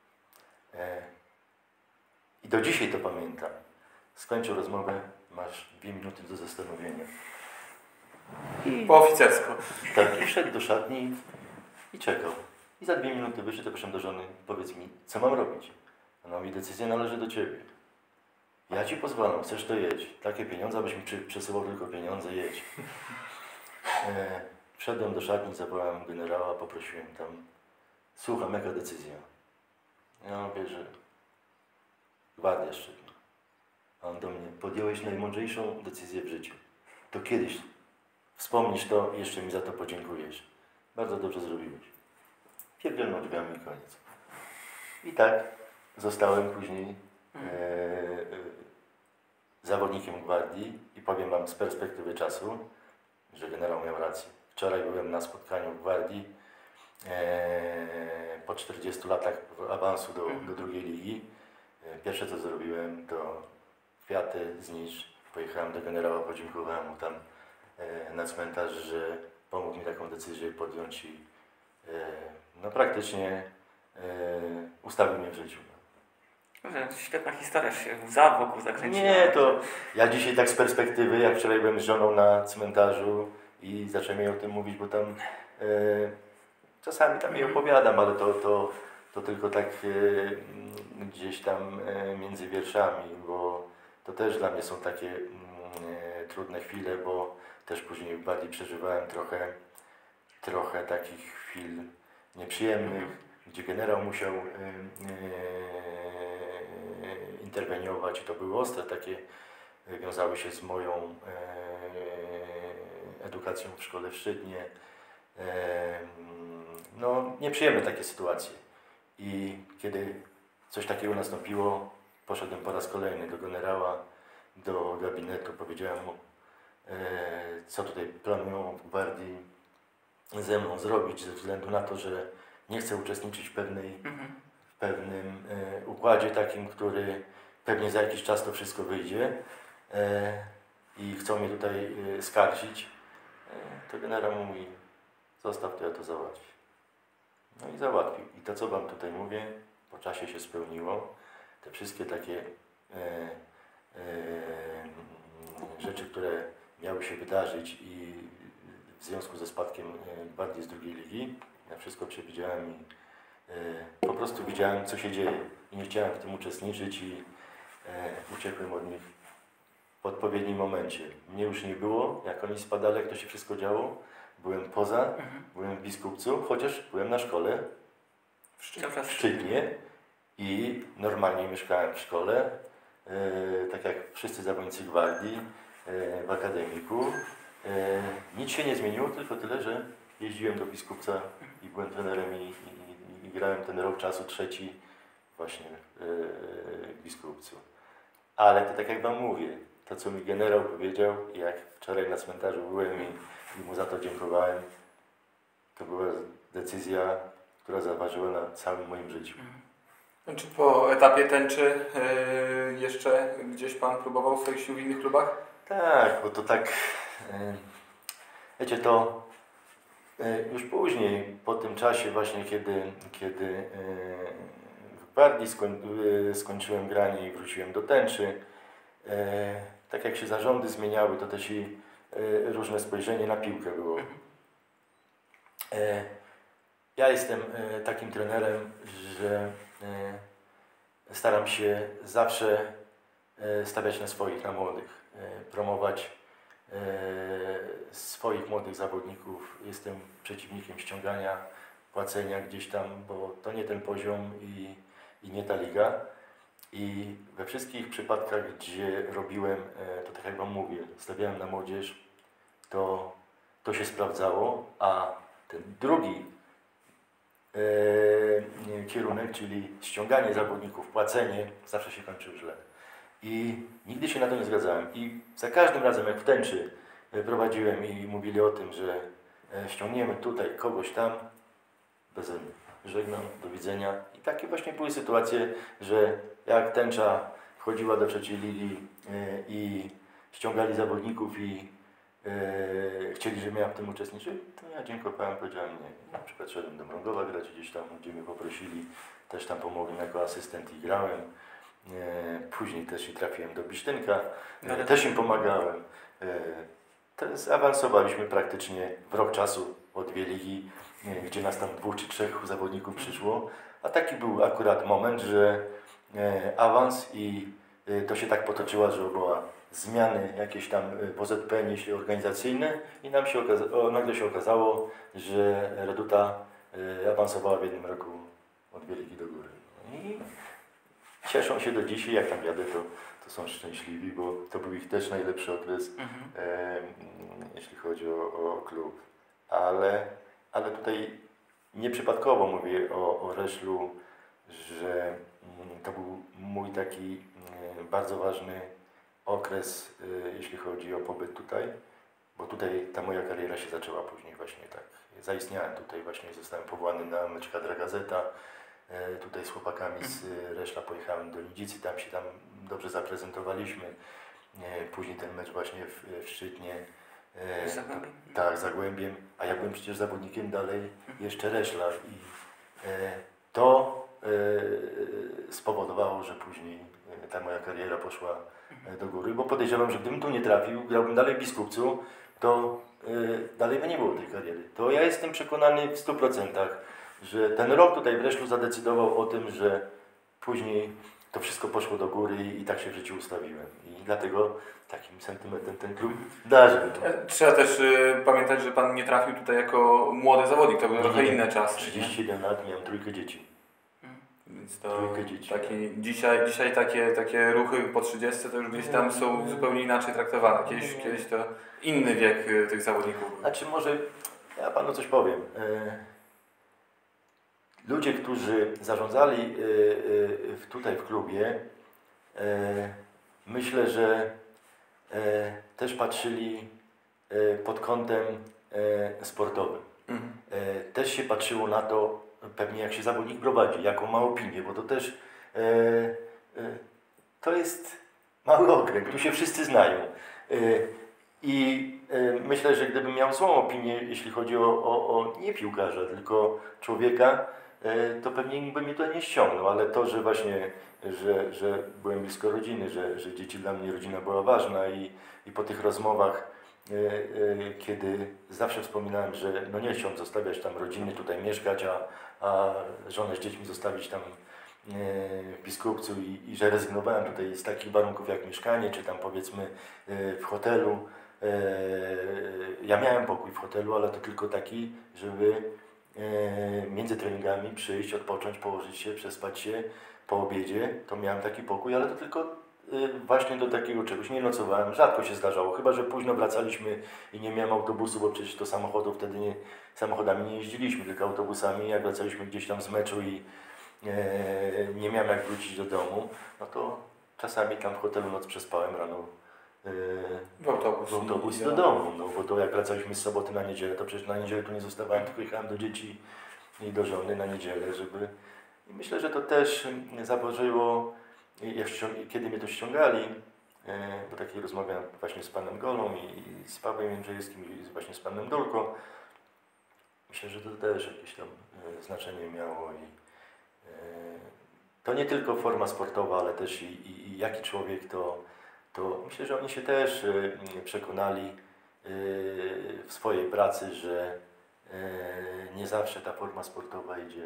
[SPEAKER 3] I do dzisiaj to pamiętam. Skończył rozmowę, masz 2 minuty do zastanowienia.
[SPEAKER 2] Po oficersko.
[SPEAKER 3] Tak, i wszedł do szatni i czekał. I za 2 minuty wyszedł, to poszedłem do żony, powiedz mi, co mam robić? Ona mówi, decyzja należy do ciebie. Ja ci pozwalam, chcesz to jedź. Takie pieniądze, abyś mi przesyłał tylko pieniądze, jedź. Wszedłem do szatni, zawołałem generała, poprosiłem tam, słucham, jaka decyzja? Ja mówię, że Gwardia Szczytna. A on do mnie, podjąłeś najmądrzejszą decyzję w życiu. To kiedyś wspomnisz to i jeszcze mi za to podziękujesz. Bardzo dobrze zrobiłeś. Pierdzielną drzwiami i koniec. I tak zostałem później zawodnikiem Gwardii i powiem wam z perspektywy czasu, że generał miał rację. Wczoraj byłem na spotkaniu w Gwardii po 40 latach awansu do drugiej ligi. Pierwsze co zrobiłem to kwiaty zniszcz. Pojechałem do generała, podziękowałem mu tam na cmentarz, że pomógł mi taką decyzję podjąć i no praktycznie ustawił mnie w życiu.
[SPEAKER 4] Świetna historia się łza wokół zakręciła.
[SPEAKER 3] Nie, to ja dzisiaj tak z perspektywy, jak wczoraj byłem z żoną na cmentarzu i zacząłem jej o tym mówić, bo tam czasami tam jej opowiadam, ale to tylko tak gdzieś tam między wierszami, bo to też dla mnie są takie trudne chwile, bo też później bardziej przeżywałem trochę takich chwil nieprzyjemnych, gdzie generał musiał interweniować i to były ostre, takie wiązały się z moją edukacją w szkole w Szczytnie. No, nieprzyjemne takie sytuacje. I kiedy coś takiego nastąpiło, poszedłem po raz kolejny do generała, do gabinetu, powiedziałem mu, co tutaj planują w Gwardii ze mną zrobić, ze względu na to, że nie chcę uczestniczyć w pewnym układzie takim, który pewnie za jakiś czas to wszystko wyjdzie i chcą mnie tutaj skarcić. To generał mówi, zostaw to, ja to załatwię. No i załatwił. I to, co wam tutaj mówię, po czasie się spełniło. Te wszystkie takie rzeczy, które miały się wydarzyć i w związku ze spadkiem Gwardii z drugiej ligi, ja wszystko przewidziałem i po prostu widziałem, co się dzieje. I nie chciałem w tym uczestniczyć i uciekłem od nich w odpowiednim momencie. Mnie już nie było, jak oni spadali, jak to się wszystko działo. Byłem poza, byłem w Biskupcu, chociaż byłem na szkole w Szczytnie i normalnie mieszkałem w szkole, tak jak wszyscy zawodnicy Gwardii, w akademiku. Nic się nie zmieniło, tylko tyle, że jeździłem do Biskupca i byłem trenerem i grałem ten rok czasu trzeci właśnie w Biskupcu. Ale to tak jak wam mówię, to co mi generał powiedział, jak wczoraj na cmentarzu byłem i mu za to dziękowałem, to była decyzja, która zaważyła na całym moim życiu.
[SPEAKER 2] Czy po etapie tęczy jeszcze gdzieś pan próbował swoich sił w innych klubach?
[SPEAKER 3] Tak, bo to tak, wiecie, to już później, po tym czasie właśnie, kiedy w Gwardii skończyłem granie i wróciłem do tęczy, tak jak się zarządy zmieniały, to też i różne spojrzenie na piłkę było. Ja jestem takim trenerem, że staram się zawsze stawiać na swoich, na młodych, promować swoich młodych zawodników. Jestem przeciwnikiem ściągania, płacenia gdzieś tam, bo to nie ten poziom i nie ta liga. I we wszystkich przypadkach, gdzie robiłem, to tak jak wam mówię, stawiałem na młodzież, to się sprawdzało, a ten drugi kierunek, czyli ściąganie zawodników, płacenie, zawsze się kończył źle. I nigdy się na to nie zgadzałem. I za każdym razem, jak w tęczy prowadziłem i mówili o tym, że ściągniemy tutaj kogoś tam, beze mnie. Żegnam, do widzenia. I takie właśnie były sytuacje, że jak tęcza wchodziła do trzeciej ligi i ściągali zawodników i chcieli, żebym ja w tym uczestniczył, to ja dziękowałem, powiedziałem nie. Na przykład szedłem do Mrągowa grać gdzieś tam, gdzie mnie poprosili, też tam pomogłem jako asystent i grałem. Później też i trafiłem do Bisztynka, też im pomagałem. Zaawansowaliśmy praktycznie w rok czasu o 2 ligi, gdzie nas tam 2 czy 3 zawodników przyszło, a taki był akurat moment, że awans i to się tak potoczyło, że była zmiany jakieś tam po ZPN, jeśli organizacyjne i nam się nagle się okazało, że Reduta awansowała w jednym roku o 2 ligi do góry. I cieszą się do dzisiaj, jak tam jadę, to są szczęśliwi, bo to był ich też najlepszy okres, jeśli chodzi o klub. Ale tutaj nieprzypadkowo mówię o Reszlu, że to był mój taki bardzo ważny okres, jeśli chodzi o pobyt tutaj, bo tutaj ta moja kariera się zaczęła później właśnie tak. Zaistniałem tutaj właśnie, zostałem powołany na mecz Kadra Gazeta. Tutaj z chłopakami z Reszla pojechałem do Nidzicy, tam się dobrze zaprezentowaliśmy. Później ten mecz właśnie w Szczytnie. Tak, Zagłębiem, a ja byłem przecież zawodnikiem dalej jeszcze Reszla i to spowodowało, że później ta moja kariera poszła do góry, bo podejrzewam, że gdybym tu nie trafił, grałbym dalej w Biskupcu, to dalej by nie było tej kariery. To ja jestem przekonany w 100%, że ten rok tutaj w Reszlu zadecydował o tym, że później to wszystko poszło do góry i tak się w życiu ustawiłem. I dlatego takim sentymentem ten klub darzy.
[SPEAKER 2] Trzeba też pamiętać, że Pan nie trafił tutaj jako młody zawodnik, to były trochę inne czasy.
[SPEAKER 3] 37 lat, miałem 3 dzieci.
[SPEAKER 2] Więc to taki, dzisiaj takie ruchy po 30 to już gdzieś tam są zupełnie inaczej traktowane. Kiedyś to inny wiek tych zawodników.
[SPEAKER 3] Znaczy może, ja Panu coś powiem. Ludzie, którzy zarządzali tutaj w klubie, myślę, że też patrzyli pod kątem sportowym. Też się patrzyło na to, pewnie jak się zawodnik prowadzi, jaką ma opinię, bo to też to jest mały okręg, tu się wszyscy znają. I myślę, że gdybym miał złą opinię, jeśli chodzi o nie piłkarza, tylko człowieka, to pewnie nikt by mnie tutaj nie ściągnął, ale to, że właśnie, że byłem blisko rodziny, że dzieci dla mnie, rodzina była ważna i po tych rozmowach, kiedy zawsze wspominałem, że no nie chciałem zostawiać tam rodziny, tutaj mieszkać, a żonę z dziećmi zostawić tam w Biskupcu i że rezygnowałem tutaj z takich warunków jak mieszkanie, czy tam powiedzmy w hotelu. Ja miałem pokój w hotelu, ale to tylko taki, żeby między treningami przyjść, odpocząć, położyć się, przespać się po obiedzie. To miałem taki pokój, ale to tylko właśnie do takiego czegoś. Nie nocowałem, rzadko się zdarzało, chyba że późno wracaliśmy i nie miałem autobusu, bo przecież to samochodów wtedy samochodami nie jeździliśmy, tylko autobusami. Jak wracaliśmy gdzieś tam z meczu i nie miałem jak wrócić do domu, no to czasami tam w hotelu noc przespałem, rano w autobus do domu, no bo to jak wracaliśmy z soboty na niedzielę, to przecież na niedzielę tu nie zostawałem, tylko jechałem do dzieci i do żony na niedzielę, żeby... I myślę, że to też zaburzyło, kiedy mnie to ściągali, bo takiej rozmawiałem właśnie z panem Golą i z Pawłem Jędrzejewskim i właśnie z panem Dulką. Myślę, że to też jakieś tam znaczenie miało i to nie tylko forma sportowa, ale też i jaki człowiek to myślę, że oni się też przekonali w swojej pracy, że nie zawsze ta forma sportowa idzie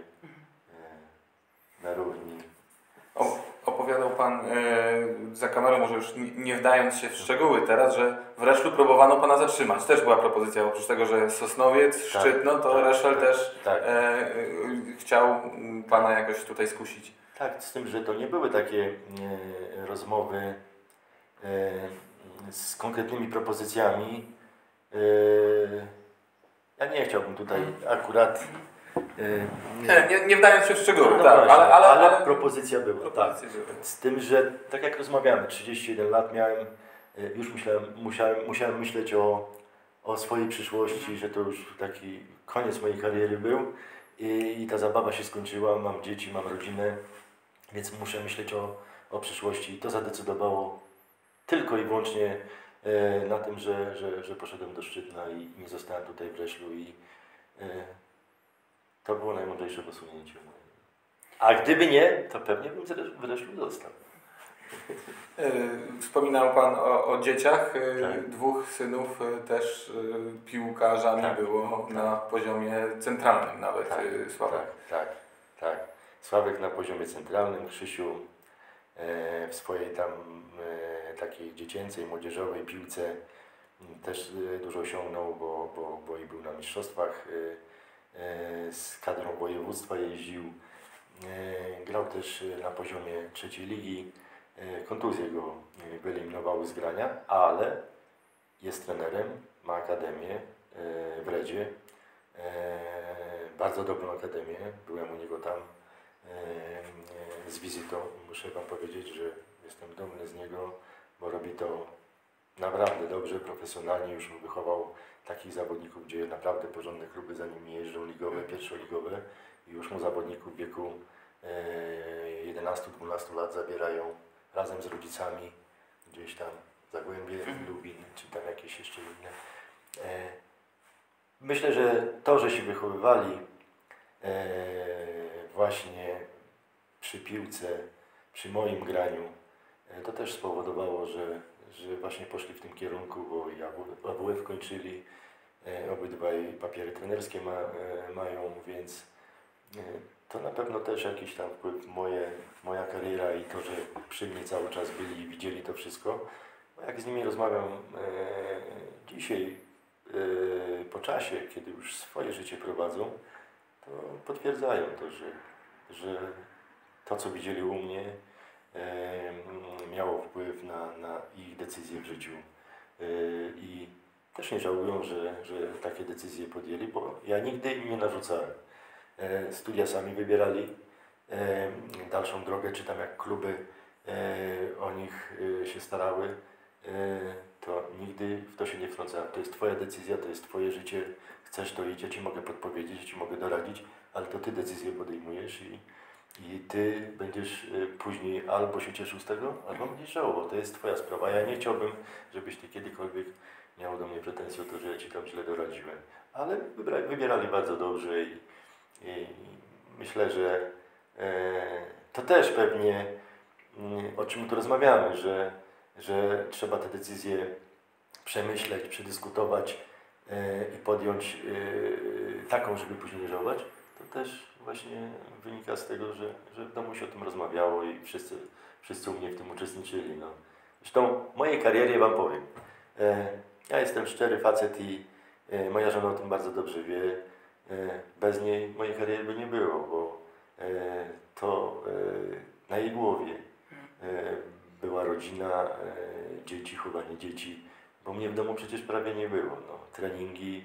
[SPEAKER 3] na równi.
[SPEAKER 2] Opowiadał Pan za kamerą, może już nie wdając się w szczegóły teraz, że w Reszlu próbowano Pana zatrzymać. Też była propozycja, oprócz tego, że Sosnowiec, Szczytno, to Reszel też chciał Pana jakoś tutaj skusić.
[SPEAKER 3] Tak, z tym, że to nie były takie rozmowy z konkretnymi propozycjami. Ja nie chciałbym tutaj akurat...
[SPEAKER 2] Nie wdając się w szczegóły,
[SPEAKER 3] no
[SPEAKER 2] tak,
[SPEAKER 3] właśnie,
[SPEAKER 2] ale
[SPEAKER 3] propozycja była. Tak. Z tym, że tak jak rozmawiamy, 31 lat miałem, już musiałem myśleć o swojej przyszłości, że to już taki koniec mojej kariery był i ta zabawa się skończyła, mam dzieci, mam rodzinę, więc muszę myśleć o przyszłości. I to zadecydowało tylko i wyłącznie na tym, że poszedłem do Szczytna i nie zostałem tutaj w Reszlu i to było najmądrzejsze posunięcie moje. A gdyby nie, to pewnie bym w Reszlu został.
[SPEAKER 2] Wspominał Pan o dzieciach.
[SPEAKER 3] Tak.
[SPEAKER 2] 2 synów też piłkarzami
[SPEAKER 3] Tak.
[SPEAKER 2] było na poziomie centralnym nawet, Sławek.
[SPEAKER 3] Tak. Sławek na poziomie centralnym, Krzysiu w swojej tam takiej dziecięcej, młodzieżowej piłce też dużo osiągnął, bo i był na mistrzostwach, z kadrą województwa jeździł, grał też na poziomie 3. ligi. Kontuzje go wyeliminowały z grania, ale jest trenerem, ma akademię w Redzie, bardzo dobrą akademię, byłem u niego tam z wizytą i muszę Wam powiedzieć, że jestem dumny z niego, bo robi to naprawdę dobrze, profesjonalnie, już wychował takich zawodników, gdzie naprawdę porządne kluby za nimi jeżdżą, ligowe, pierwszoligowe i już mu zawodników w wieku 11-12 lat zabierają razem z rodzicami gdzieś tam Zagłębie, Lubin, czy tam jakieś jeszcze inne. Myślę, że to, że się wychowywali właśnie przy piłce, przy moim graniu, to też spowodowało, że właśnie poszli w tym kierunku, bo i AWF kończyli, obydwaj papiery trenerskie mają, więc to na pewno też jakiś tam wpływ moja kariera i to, że przy mnie cały czas byli i widzieli to wszystko. Bo jak z nimi rozmawiam dzisiaj, po czasie, kiedy już swoje życie prowadzą, to potwierdzają to, że to, co widzieli u mnie, miało wpływ na ich decyzje w życiu. I też nie żałują, że takie decyzje podjęli, bo ja nigdy im nie narzucałem. Studia sami wybierali dalszą drogę, czy tam jak kluby o nich się starały, to nigdy w to się nie wtrącałem. To jest Twoja decyzja, to jest Twoje życie, chcesz to iść, ja Ci mogę podpowiedzieć, ja Ci mogę doradzić, ale to Ty decyzję podejmujesz i Ty będziesz później albo się cieszył z tego, albo będziesz żałował. To jest Twoja sprawa. Ja nie chciałbym, żebyś Ty kiedykolwiek miał do mnie pretensje o to, że ja Ci tam źle doradziłem. Ale wybierali bardzo dobrze i myślę, że to też pewnie, o czym tu rozmawiamy, że trzeba te decyzje przemyśleć, przedyskutować i podjąć taką, żeby później nie żałować. To też właśnie wynika z tego, że w domu się o tym rozmawiało i wszyscy u mnie w tym uczestniczyli. No. Zresztą w mojej karierie Wam powiem, ja jestem szczery facet i moja żona o tym bardzo dobrze wie. Bez niej mojej kariery by nie było, bo to na jej głowie była rodzina, dzieci, chowanie dzieci, bo mnie w domu przecież prawie nie było. No. Treningi,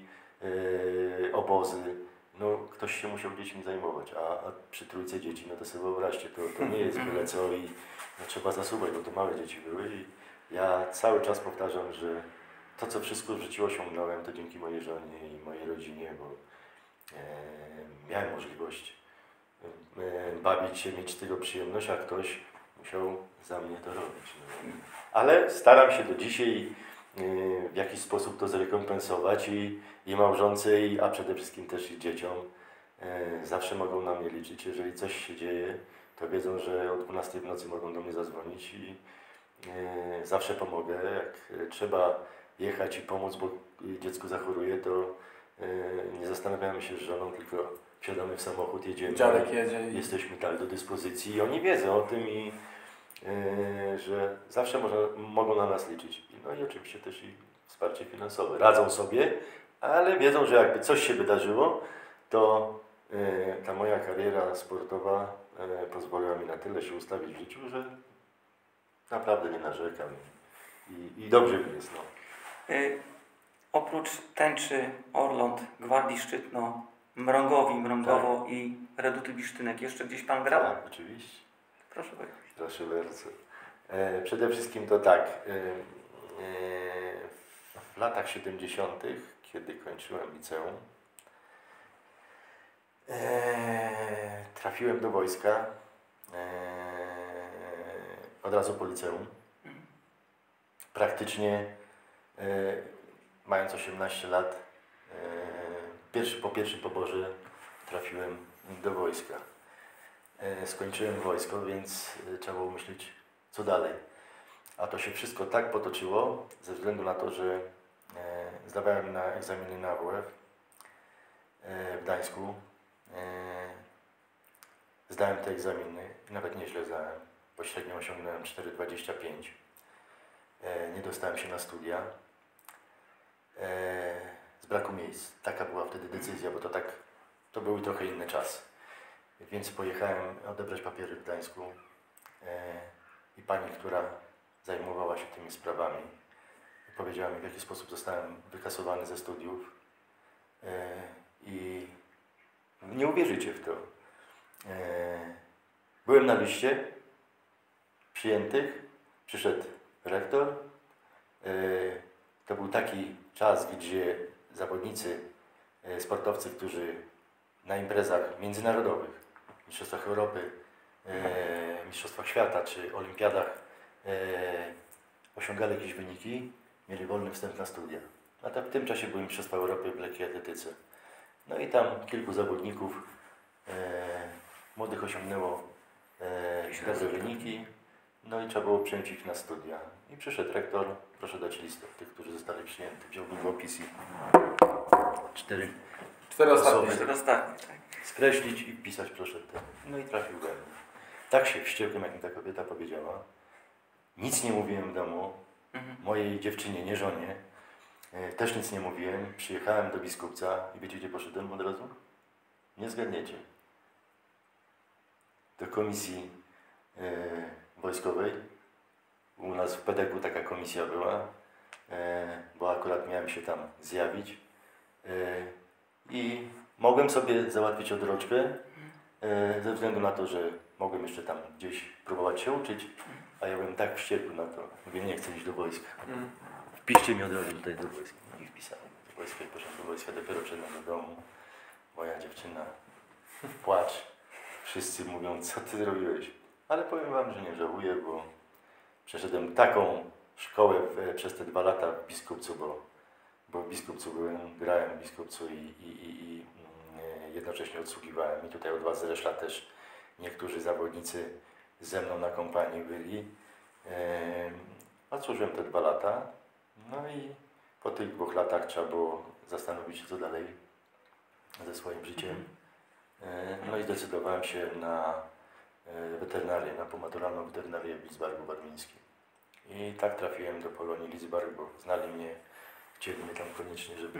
[SPEAKER 3] obozy, no ktoś się musiał dziećmi zajmować, a przy 3 dzieci, no to sobie wyobraźcie, to nie jest byle co i no, trzeba zasuwać, bo to małe dzieci były i ja cały czas powtarzam, że to, co wszystko w życiu osiągnąłem, to dzięki mojej żonie i mojej rodzinie, bo miałem możliwość bawić się, mieć z tego przyjemność, a ktoś musiał za mnie to robić. No. Ale staram się do dzisiaj w jakiś sposób to zrekompensować i małżonce, a przede wszystkim też i dzieciom. Zawsze mogą na mnie liczyć. Jeżeli coś się dzieje, to wiedzą, że o 12 w nocy mogą do mnie zadzwonić i zawsze pomogę. Jak trzeba jechać i pomóc, bo dziecko zachoruje, to nie zastanawiamy się z żoną, tylko wsiadamy w samochód, jedziemy.
[SPEAKER 2] Dziadek jedzie.
[SPEAKER 3] Jesteśmy tak do dyspozycji i oni wiedzą o tym i że zawsze mogą na nas liczyć. No i oczywiście też i wsparcie finansowe. Radzą sobie, ale wiedzą, że jakby coś się wydarzyło, to ta moja kariera sportowa pozwoliła mi na tyle się ustawić w życiu, że naprawdę nie narzekam i dobrze mi jest. No.
[SPEAKER 4] Oprócz tęczy Orląt, Gwardii Szczytno, Mrągowo
[SPEAKER 3] Tak.
[SPEAKER 4] i Reduty Bisztynek, jeszcze gdzieś Pan grał?
[SPEAKER 3] Tak, oczywiście.
[SPEAKER 4] Proszę bardzo.
[SPEAKER 3] Proszę bardzo. Przede wszystkim to tak, w latach 70., kiedy kończyłem liceum, trafiłem do wojska, od razu po liceum. Praktycznie mając 18 lat, po pierwszym poborze trafiłem do wojska. Skończyłem wojsko, więc trzeba było myśleć, co dalej. A to się wszystko tak potoczyło ze względu na to, że zdawałem na egzaminy na AWF w Gdańsku. Zdałem te egzaminy i nawet nieźle zdałem. Pośrednio osiągnąłem 4,25. Nie dostałem się na studia. Z braku miejsc. Taka była wtedy decyzja, bo to były trochę inne czasy. Więc pojechałem odebrać papiery w Gdańsku i pani, która zajmowała się tymi sprawami, powiedziała mi, w jaki sposób zostałem wykasowany ze studiów i nie uwierzycie w to. Byłem na liście przyjętych, przyszedł rektor. To był taki czas, gdzie zawodnicy, sportowcy, którzy na imprezach międzynarodowych, mistrzostwach Europy, mistrzostwach świata czy olimpiadach osiągali jakieś wyniki, mieli wolny wstęp na studia. A w tym czasie były mistrzostwa Europy w lekkiej atletyce. No i tam kilku zawodników młodych osiągnęło dobre wyniki, no i trzeba było przyjąć ich na studia. I przyszedł rektor, proszę dać listę tych, którzy zostali przyjęci. Wziął długopis i 4
[SPEAKER 2] ostatnie.
[SPEAKER 3] skreślić i wpisać proszę te. No i trafił we mnie. Tak się wściekłem, jak mi ta kobieta powiedziała. Nic nie mówiłem w domu, mojej dziewczynie, nie żonie. Też nic nie mówiłem. Przyjechałem do Biskupca i wiecie, gdzie poszedłem od razu? Nie zgadniecie. Do komisji wojskowej. U nas w PDK taka komisja była, bo akurat miałem się tam zjawić. I mogłem sobie załatwić odroczkę ze względu na to, że mogłem jeszcze tam gdzieś próbować się uczyć, a ja byłem tak wściekły na to. Mówię, nie chcę iść do wojska. Wpiszcie mi od razu tutaj do wojska. No i wpisałem do wojska i poszedłem do wojska. Dopiero wszedłem do domu. Moja dziewczyna, płacz. Wszyscy mówią, co ty zrobiłeś? Ale powiem wam, że nie żałuję, bo przeszedłem taką szkołę przez te 2 lata w Biskupcu, bo w Biskupcu grałem w Biskupcu i jednocześnie odsługiwałem. I tutaj od was z Reszla też niektórzy zawodnicy ze mną na kompanii byli. Odsłużyłem te 2 lata. No i po tych 2 latach trzeba było zastanowić się, co dalej ze swoim życiem. No i zdecydowałem się na weterynarię, na pomaturalną weterynarię w Lidzbarku Warmińskim. I tak trafiłem do Polonii Lidzbark, bo znali mnie, chcieli mnie tam koniecznie, żeby...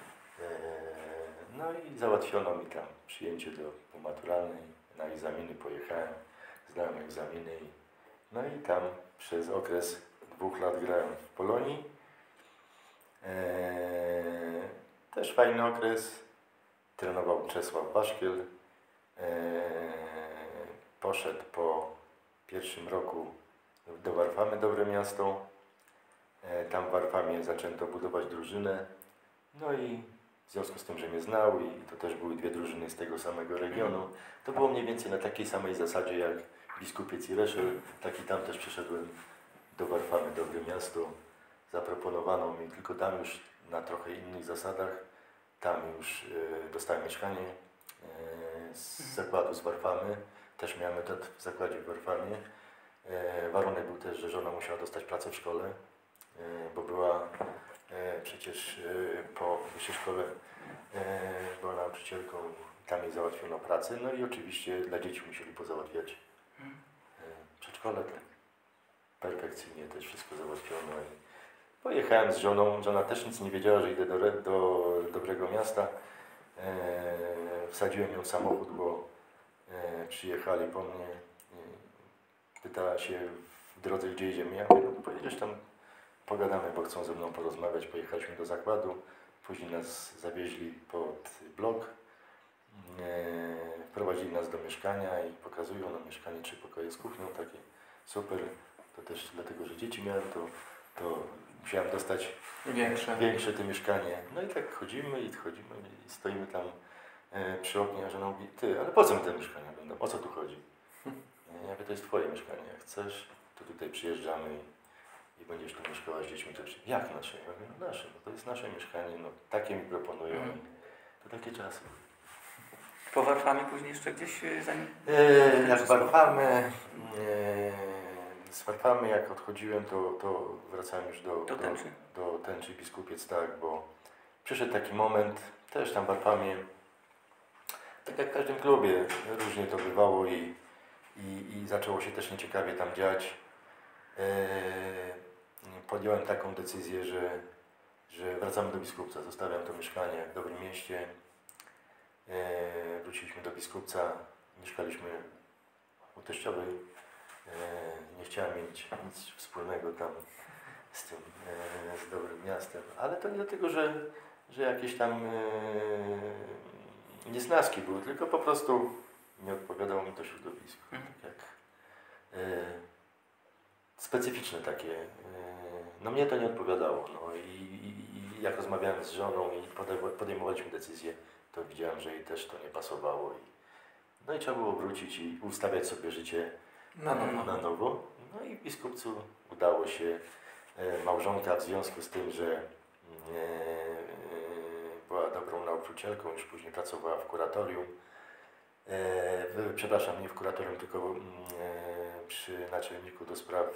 [SPEAKER 3] No i załatwiono mi tam przyjęcie do pomaturalnej, na egzaminy pojechałem, zdałem egzaminy no i tam przez okres 2 lat grałem w Polonii. Też fajny okres, trenował Czesław Waszkiel. Poszedł po 1 roku do Warfamy, dobre miasto. Tam w Warfamie zaczęto budować drużynę. No i w związku z tym, że mnie znał i to też były 2 drużyny z tego samego regionu, to było mniej więcej na takiej samej zasadzie jak Biskupiec i Reszel. Tak i tam też przyszedłem do Warfamy, dobre miasto. Zaproponowano mi, tylko tam już na trochę innych zasadach. Tam już dostałem mieszkanie z zakładu z Warfamy. Też miałem etat w zakładzie w Warfamie. Warunek był też, że żona musiała dostać pracę w szkole, bo była przecież po wyższej szkole była nauczycielką, tam jej załatwiono pracę. No i oczywiście dla dzieci musieli pozałatwiać przedszkole. Tak perfekcyjnie też wszystko załatwiono. I pojechałem z żoną. Żona też nic nie wiedziała, że idę do dobrego miasta. Wsadziłem ją w samochód, bo przyjechali po mnie. Pytała się w drodze, gdzie idziemy. Ja mówię, no pojedziesz tam, pogadamy, bo chcą ze mną porozmawiać. Pojechaliśmy do zakładu. Później nas zawieźli pod blok. Wprowadzili nas do mieszkania i pokazują nam mieszkanie 3 pokoje z kuchnią, takie super. To też dlatego, że dzieci miałem, to musiałem dostać większe to mieszkanie. No i tak chodzimy i stoimy tam przy oknie, a żona mówi, ty, ale po co mi te mieszkania będą? O co tu chodzi? Ja mówię, to jest twoje mieszkanie, jak chcesz, to tutaj przyjeżdżamy i będziesz tu mieszkała z dziećmi. Jak nasze? Ja mówię, no nasze, no to jest nasze mieszkanie, no takie mi proponują. To takie czasy.
[SPEAKER 4] Po Warfamie później jeszcze gdzieś
[SPEAKER 3] jak Warfamy, Z Warfamy jak odchodziłem, to wracałem już do Tęczy Biskupiec, tak, bo przyszedł taki moment, też tam w Warfamie, tak jak w każdym klubie, różnie to bywało i zaczęło się też nieciekawie tam dziać. Podjąłem taką decyzję, że wracamy do Biskupca, zostawiam to mieszkanie w Dobrym Mieście. Wróciliśmy do Biskupca, mieszkaliśmy u teściowej. Nie chciałem mieć nic wspólnego tam z Dobrym Miastem, ale to nie dlatego, że jakieś tam niesnaski były, tylko po prostu nie odpowiadało mi to środowisko. Tak jak specyficzne takie. No mnie to nie odpowiadało. No i jak rozmawiałem z żoną i podejmowaliśmy decyzję, to widziałem, że jej też to nie pasowało. No i trzeba było wrócić i ustawiać sobie życie na nowo. No i w Biskupcu udało się. Małżonka w związku z tym, że była dobrą nauczycielką, już później pracowała w kuratorium. Przepraszam, nie w kuratorium, tylko przy naczelniku do spraw,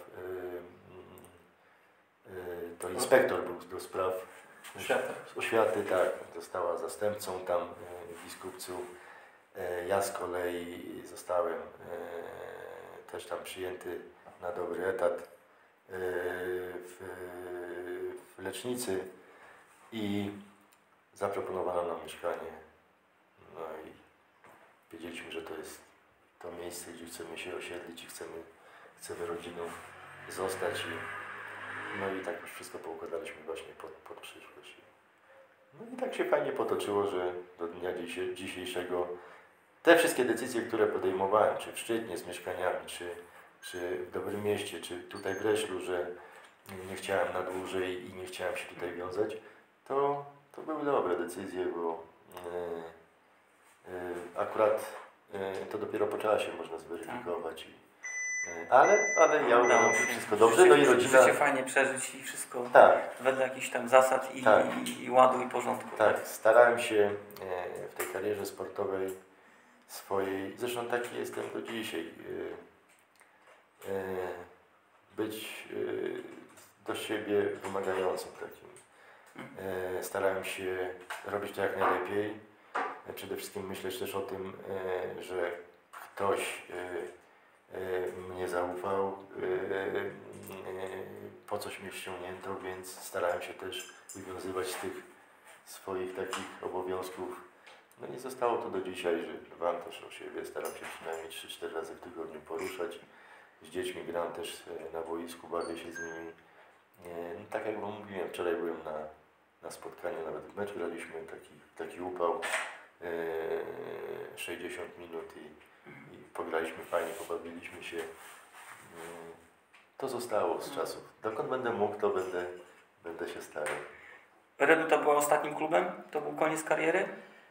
[SPEAKER 3] to inspektor był do spraw oświaty, tak, została zastępcą tam w Biskupcu. Ja z kolei zostałem też tam przyjęty na dobry etat w lecznicy i zaproponowano nam mieszkanie. No i wiedzieliśmy, że to jest to miejsce, gdzie chcemy się osiedlić i chcemy rodziną zostać. No i tak już wszystko poukładaliśmy właśnie pod przyszłość. No i tak się fajnie potoczyło, że do dnia dzisiejszego te wszystkie decyzje, które podejmowałem, czy w Szczytnie z mieszkaniami, czy w Dobrym Mieście, czy tutaj w Reszlu, że nie chciałem na dłużej i nie chciałem się tutaj wiązać, to były dobre decyzje, bo akurat to dopiero po czasie można zweryfikować. Ale ja udało się wszystko dobrze, no i rodzina...
[SPEAKER 4] Życie fajnie przeżyć i wszystko wedle jakichś tam zasad i ładu i porządku.
[SPEAKER 3] Tak, starałem się w tej karierze sportowej swojej, zresztą taki jestem do dzisiaj, być do siebie wymagającym takim. Starałem się robić to jak najlepiej. Przede wszystkim myśleć też o tym, że ktoś mnie zaufał, po coś mnie ściągnięto, więc starałem się też wywiązywać z tych swoich takich obowiązków. No nie zostało to do dzisiaj, że dbam też o siebie, staram się przynajmniej 3-4 razy w tygodniu poruszać. Z dziećmi gram też na boisku, bawię się z nimi. No, tak jak wam mówiłem, wczoraj byłem na spotkaniu, nawet mecz graliśmy, taki upał, 60 minut i pograliśmy fajnie, pobawiliśmy się. To zostało z czasów. Dokąd będę mógł, to będę się starał.
[SPEAKER 4] Reduta była ostatnim klubem? To był koniec kariery?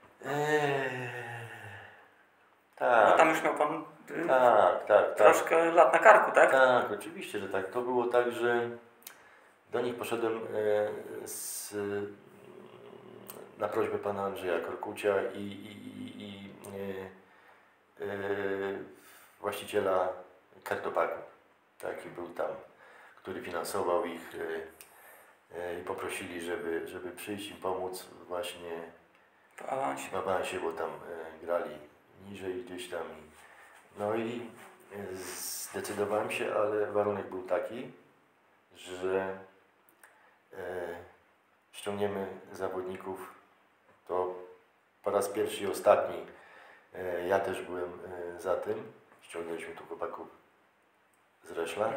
[SPEAKER 3] Tak.
[SPEAKER 4] No tam już miał pan
[SPEAKER 3] Tak.
[SPEAKER 4] troszkę lat na karku, tak?
[SPEAKER 3] Tak, oczywiście, że tak. To było tak, że do nich poszedłem na prośbę pana Andrzeja Korkucia i właściciela Kartopaku. Taki był tam, który finansował ich i poprosili, żeby przyjść im pomóc właśnie w awansie, bo tam grali niżej gdzieś tam. No i zdecydowałem się, ale warunek był taki, że ściągniemy zawodników, to po raz pierwszy i ostatni. Ja też byłem za tym. Ściągnęliśmy tu chłopaków z Reszla,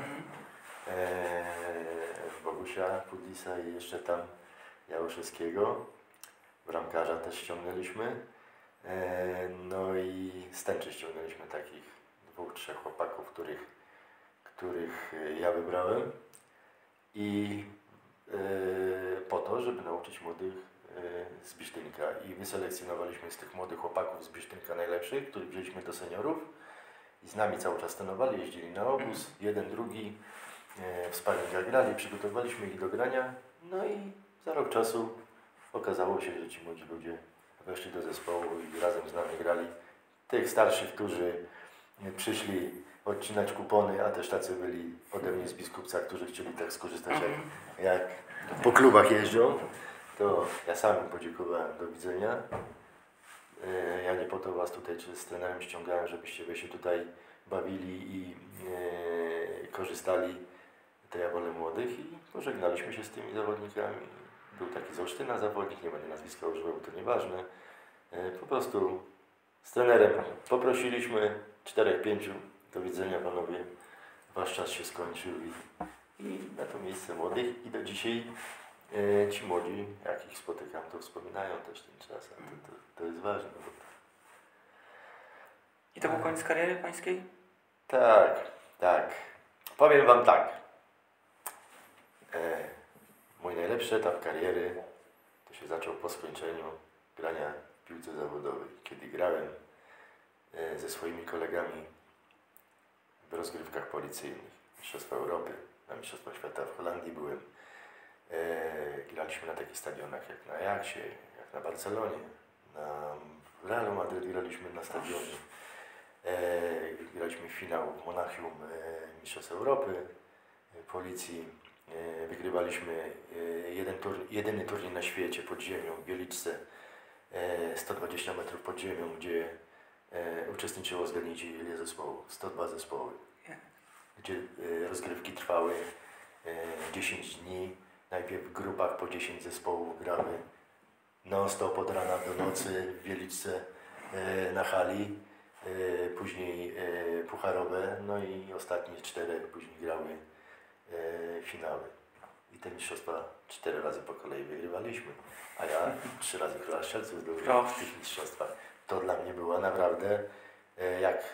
[SPEAKER 3] Bogusia Pudlisa i jeszcze tam Jałoszewskiego. Bramkarza też ściągnęliśmy. No i z Tęczy ściągnęliśmy takich 2-3 chłopaków, których ja wybrałem. I po to, żeby nauczyć młodych z Bisztynka. I wyselekcjonowaliśmy z tych młodych chłopaków z Bisztynka najlepszych, których wzięliśmy do seniorów. I z nami cały czas trenowali, jeździli na obóz, jeden, drugi, w sparingach grali, przygotowaliśmy ich do grania. No i za rok czasu okazało się, że ci młodzi ludzie weszli do zespołu i razem z nami grali. Tych starszych, którzy przyszli odcinać kupony, a też tacy byli ode mnie z Biskupca, którzy chcieli tak skorzystać, jak po klubach jeżdżą, to ja sam im podziękowałem, do widzenia. Ja nie po to was tutaj czy z trenerem ściągałem, żebyście wy się tutaj bawili i korzystali. To ja wolę młodych i pożegnaliśmy się z tymi zawodnikami. Był taki z Olsztyna zawodnik, nie będę nazwiska używał, to nieważne. Po prostu z trenerem poprosiliśmy 4-5, do widzenia panowie, wasz czas się skończył i na to miejsce młodych i do dzisiaj ci młodzi, jak ich spotykam, to wspominają też ten czas, a to jest ważne.
[SPEAKER 4] I to był koniec kariery pańskiej?
[SPEAKER 3] Tak. Powiem wam tak. Mój najlepszy etap kariery to się zaczął po skończeniu grania w piłce zawodowej. Kiedy grałem ze swoimi kolegami w rozgrywkach policyjnych, Mistrzostwa Europy, na Mistrzostwach Świata w Holandii byłem. Graliśmy na takich stadionach jak na Ajaxie, jak na Barcelonie, w Realu Madryt graliśmy na stadionie. Graliśmy finał w Monachium Mistrzostw Europy, Policji. Wygrywaliśmy jedyny turniej na świecie pod ziemią w Wieliczce, 120 metrów pod ziemią, gdzie uczestniczyło, zgadnijcie ile zespołów, 102 zespoły, gdzie rozgrywki trwały 10 dni, najpierw w grupach po 10 zespołów grały non-stop od rana do nocy w Wieliczce na hali, później pucharowe, no i ostatnie 4 później grały finały. I te mistrzostwa 4 razy po kolei wygrywaliśmy, a ja 3 razy Króla Strzelców zdobyłem w tych mistrzostwach. To dla mnie była naprawdę, jak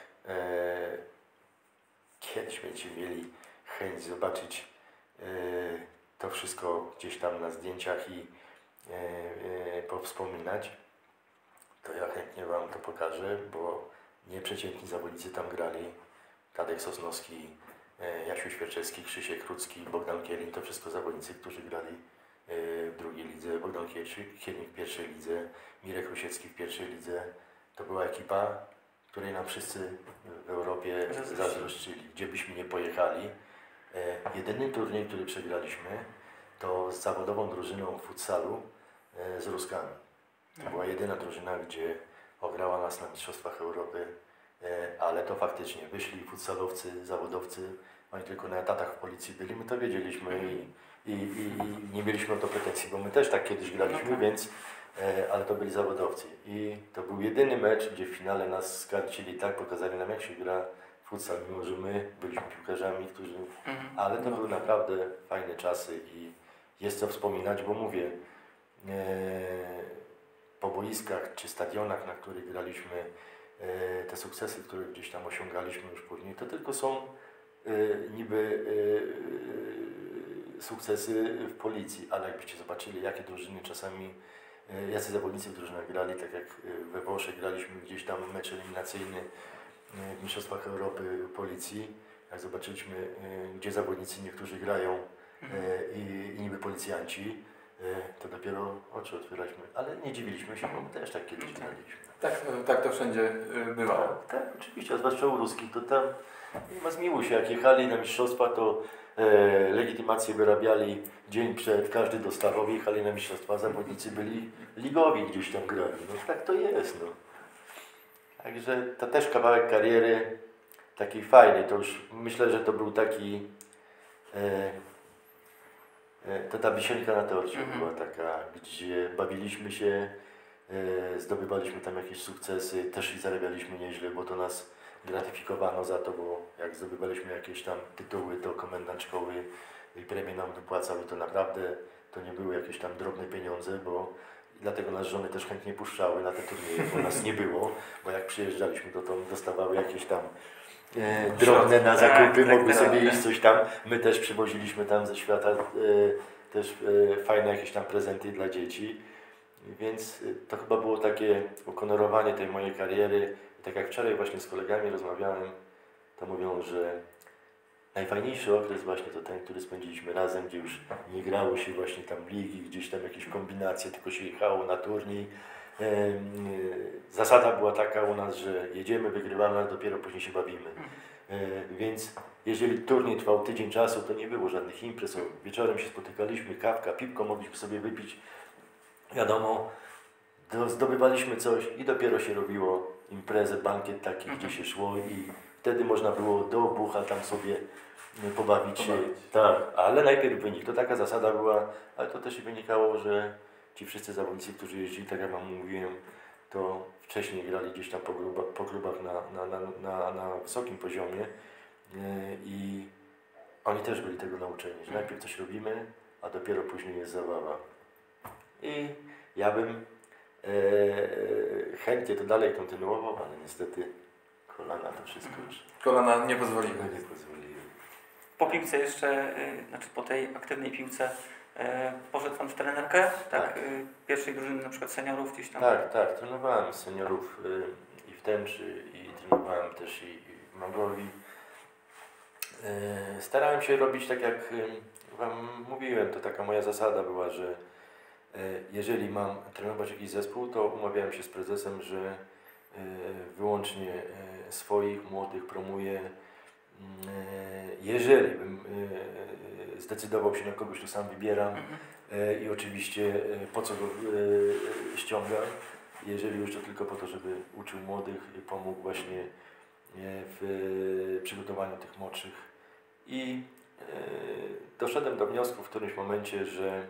[SPEAKER 3] kiedyś będziecie mieli chęć zobaczyć to wszystko gdzieś tam na zdjęciach i powspominać, to ja chętnie wam to pokażę, bo nieprzeciętni zawodnicy tam grali. Tadek Sosnowski, Jasiu Świerczewski, Krzysiek Rudzki, Bogdan Kielin, to wszystko zawodnicy, którzy grali w drugiej lidze, Bogdan Kielin w pierwszej lidze, Mirek Rusiecki w pierwszej lidze. To była ekipa, której nam wszyscy w Europie zazdroszczyli, gdzie byśmy nie pojechali. Jedyny turniej, który przegraliśmy, to z zawodową drużyną futsalu z Ruskami. To była jedyna drużyna, gdzie ograła nas na Mistrzostwach Europy, ale to faktycznie wyszli futsalowcy, zawodowcy, oni tylko na etatach w policji byli, my to wiedzieliśmy i nie mieliśmy o to pretensji, bo my też tak kiedyś graliśmy, więc, ale to byli zawodowcy. I to był jedyny mecz, gdzie w finale nas skarcili, tak pokazali nam, jak się gra futsal, mimo że my byliśmy piłkarzami, którzy... Ale to były naprawdę fajne czasy i jest co wspominać, bo mówię, po boiskach czy stadionach, na których graliśmy, te sukcesy, które gdzieś tam osiągaliśmy już później, to tylko są niby sukcesy w policji, ale jakbyście zobaczyli, jakie drużyny czasami, jacy zawodnicy w drużynach grali, tak jak we Włoszech graliśmy gdzieś tam mecz eliminacyjny w Mistrzostwach Europy policji, jak zobaczyliśmy, gdzie zawodnicy niektórzy grają i niby policjanci, to dopiero oczy otwieraliśmy, ale nie dziwiliśmy się, bo my też tak kiedyś graliśmy.
[SPEAKER 2] Tak to wszędzie bywało.
[SPEAKER 3] Tak, oczywiście, a zwłaszcza u ruskich, to tam nie ma zmiłuj się, jak jechali na mistrzostwa, to legitymację wyrabiali dzień przed, każdy dostawał, jechali na mistrzostwa, zawodnicy byli ligowi, gdzieś tam grali. No tak to jest, no. Także to też kawałek kariery takiej fajnej, to już myślę, że to był taki, to ta wisienka na torcie była taka, gdzie bawiliśmy się, zdobywaliśmy tam jakieś sukcesy, też i zarabialiśmy nieźle, bo to nas gratyfikowano za to, bo jak zdobywaliśmy jakieś tam tytuły, to komendant szkoły i premie nam wypłacał i to naprawdę to nie były jakieś tam drobne pieniądze, bo dlatego nas żony też chętnie puszczały na te turnieje, bo nas nie było, bo jak przyjeżdżaliśmy, to dostawały jakieś tam drobne na zakupy, mogły sobie jeść coś tam. My też przywoziliśmy tam ze świata też fajne jakieś tam prezenty dla dzieci. Więc to chyba było takie ukonorowanie tej mojej kariery. Tak jak wczoraj właśnie z kolegami rozmawiałem, to mówią, że najfajniejszy okres właśnie to ten, który spędziliśmy razem, gdzie już nie grało się właśnie tam ligi, gdzieś tam jakieś kombinacje, tylko się jechało na turniej. Zasada była taka u nas, że jedziemy, wygrywamy, a dopiero później się bawimy. Więc jeżeli turniej trwał tydzień czasu, to nie było żadnych imprez. Wieczorem się spotykaliśmy, kawka, piwko mogliśmy sobie wypić. Wiadomo, zdobywaliśmy coś i dopiero się robiło imprezę, bankiet taki, gdzie się szło i wtedy można było do bucha tam sobie pobawić się. Tak, ale najpierw wynik. To taka zasada była, ale to też wynikało, że ci wszyscy zawodnicy, którzy jeździli, tak jak wam mówiłem, to wcześniej grali gdzieś tam po klubach na wysokim poziomie i oni też byli tego nauczeni, że najpierw coś robimy, a dopiero później jest zabawa. I ja bym chętnie to dalej kontynuował, ale niestety kolana to wszystko już
[SPEAKER 2] Kolana nie pozwoliły.
[SPEAKER 3] nie pozwoliły.
[SPEAKER 4] Po piłce jeszcze, znaczy po tej aktywnej piłce poszedł Pan w trenerkę, tak?
[SPEAKER 3] Tak.
[SPEAKER 4] Pierwszej drużyny na przykład seniorów gdzieś tam?
[SPEAKER 3] Tak, trenowałem seniorów i w Tęczy, i trenowałem też i w Magowii. Starałem się robić tak, jak wam mówiłem, to taka moja zasada była, że jeżeli mam trenować jakiś zespół, to umawiałem się z prezesem, że wyłącznie swoich młodych promuję. Jeżeli bym zdecydował się na kogoś, to sam wybieram i oczywiście po co go ściągam, jeżeli już to tylko po to, żeby uczył młodych i pomógł właśnie w przygotowaniu tych młodszych. I doszedłem do wniosku w którymś momencie, że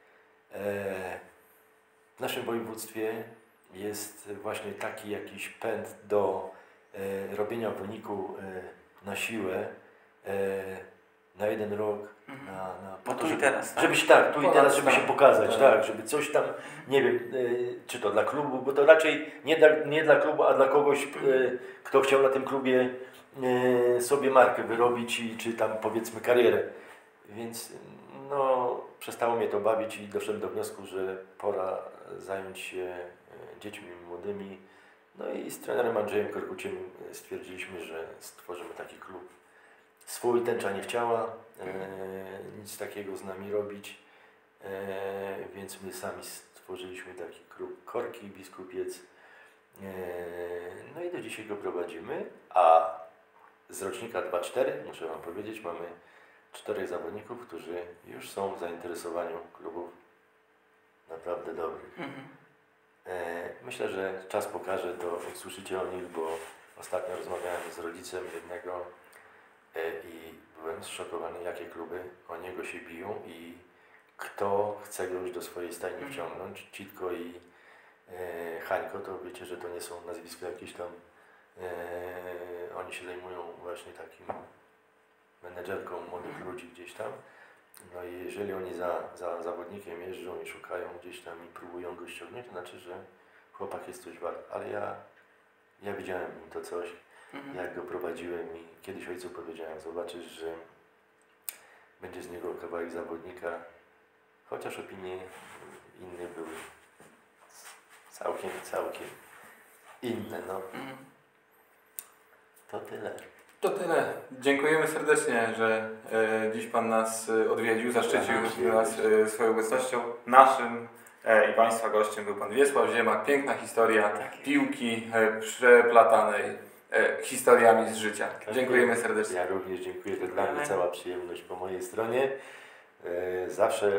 [SPEAKER 3] w naszym województwie jest właśnie taki jakiś pęd do robienia wyniku na siłę, na jeden rok, po to,
[SPEAKER 4] tu i teraz, tak?
[SPEAKER 3] żeby się, tak, tu i teraz, żeby się pokazać, tak, żeby coś tam, nie wiem, czy to dla klubu, bo to raczej nie dla klubu, a dla kogoś, kto chciał na tym klubie sobie markę wyrobić i czy tam powiedzmy karierę. Więc no, przestało mnie to bawić i doszedłem do wniosku, że pora zająć się dziećmi młodymi. No i z trenerem Andrzejem Korkuciem stwierdziliśmy, że stworzymy taki klub. Swój Tęcza nie chciała nic takiego z nami robić, więc my sami stworzyliśmy taki klub Korki Biskupiec. No i do dzisiaj go prowadzimy, a z rocznika 2-4, muszę wam powiedzieć, mamy 4 zawodników, którzy już są w zainteresowaniu klubów naprawdę dobrych. Myślę, że czas pokaże, to usłyszycie o nich, bo ostatnio rozmawiałem z rodzicem jednego i byłem zszokowany, jakie kluby o niego się biją i kto chce go już do swojej stajni wciągnąć. Citko i Hańko, to wiecie, że to nie są nazwiska jakieś tam, oni się zajmują właśnie takim menedżerką młodych ludzi gdzieś tam. No i jeżeli oni za zawodnikiem jeżdżą i szukają gdzieś tam i próbują go ściągnąć, to znaczy, że chłopak jest coś wart. Ale ja widziałem im to coś, jak go prowadziłem i kiedyś ojcu powiedziałem, zobaczysz, że będzie z niego kawałek zawodnika, chociaż opinie inne były całkiem inne. No. To tyle.
[SPEAKER 2] To tyle. Dziękujemy serdecznie, że dziś Pan nas odwiedził, zaszczycił nas swoją obecnością. Naszym i Państwa gościem był Pan Wiesław Ziemak. Piękna historia piłki przeplatanej historiami z życia. Dziękujemy serdecznie.
[SPEAKER 3] Ja również dziękuję, to dla mnie cała przyjemność po mojej stronie. Zawsze,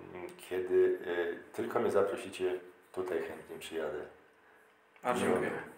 [SPEAKER 3] kiedy tylko mnie zaprosicie, tutaj chętnie przyjadę.
[SPEAKER 4] Bardzo dziękuję.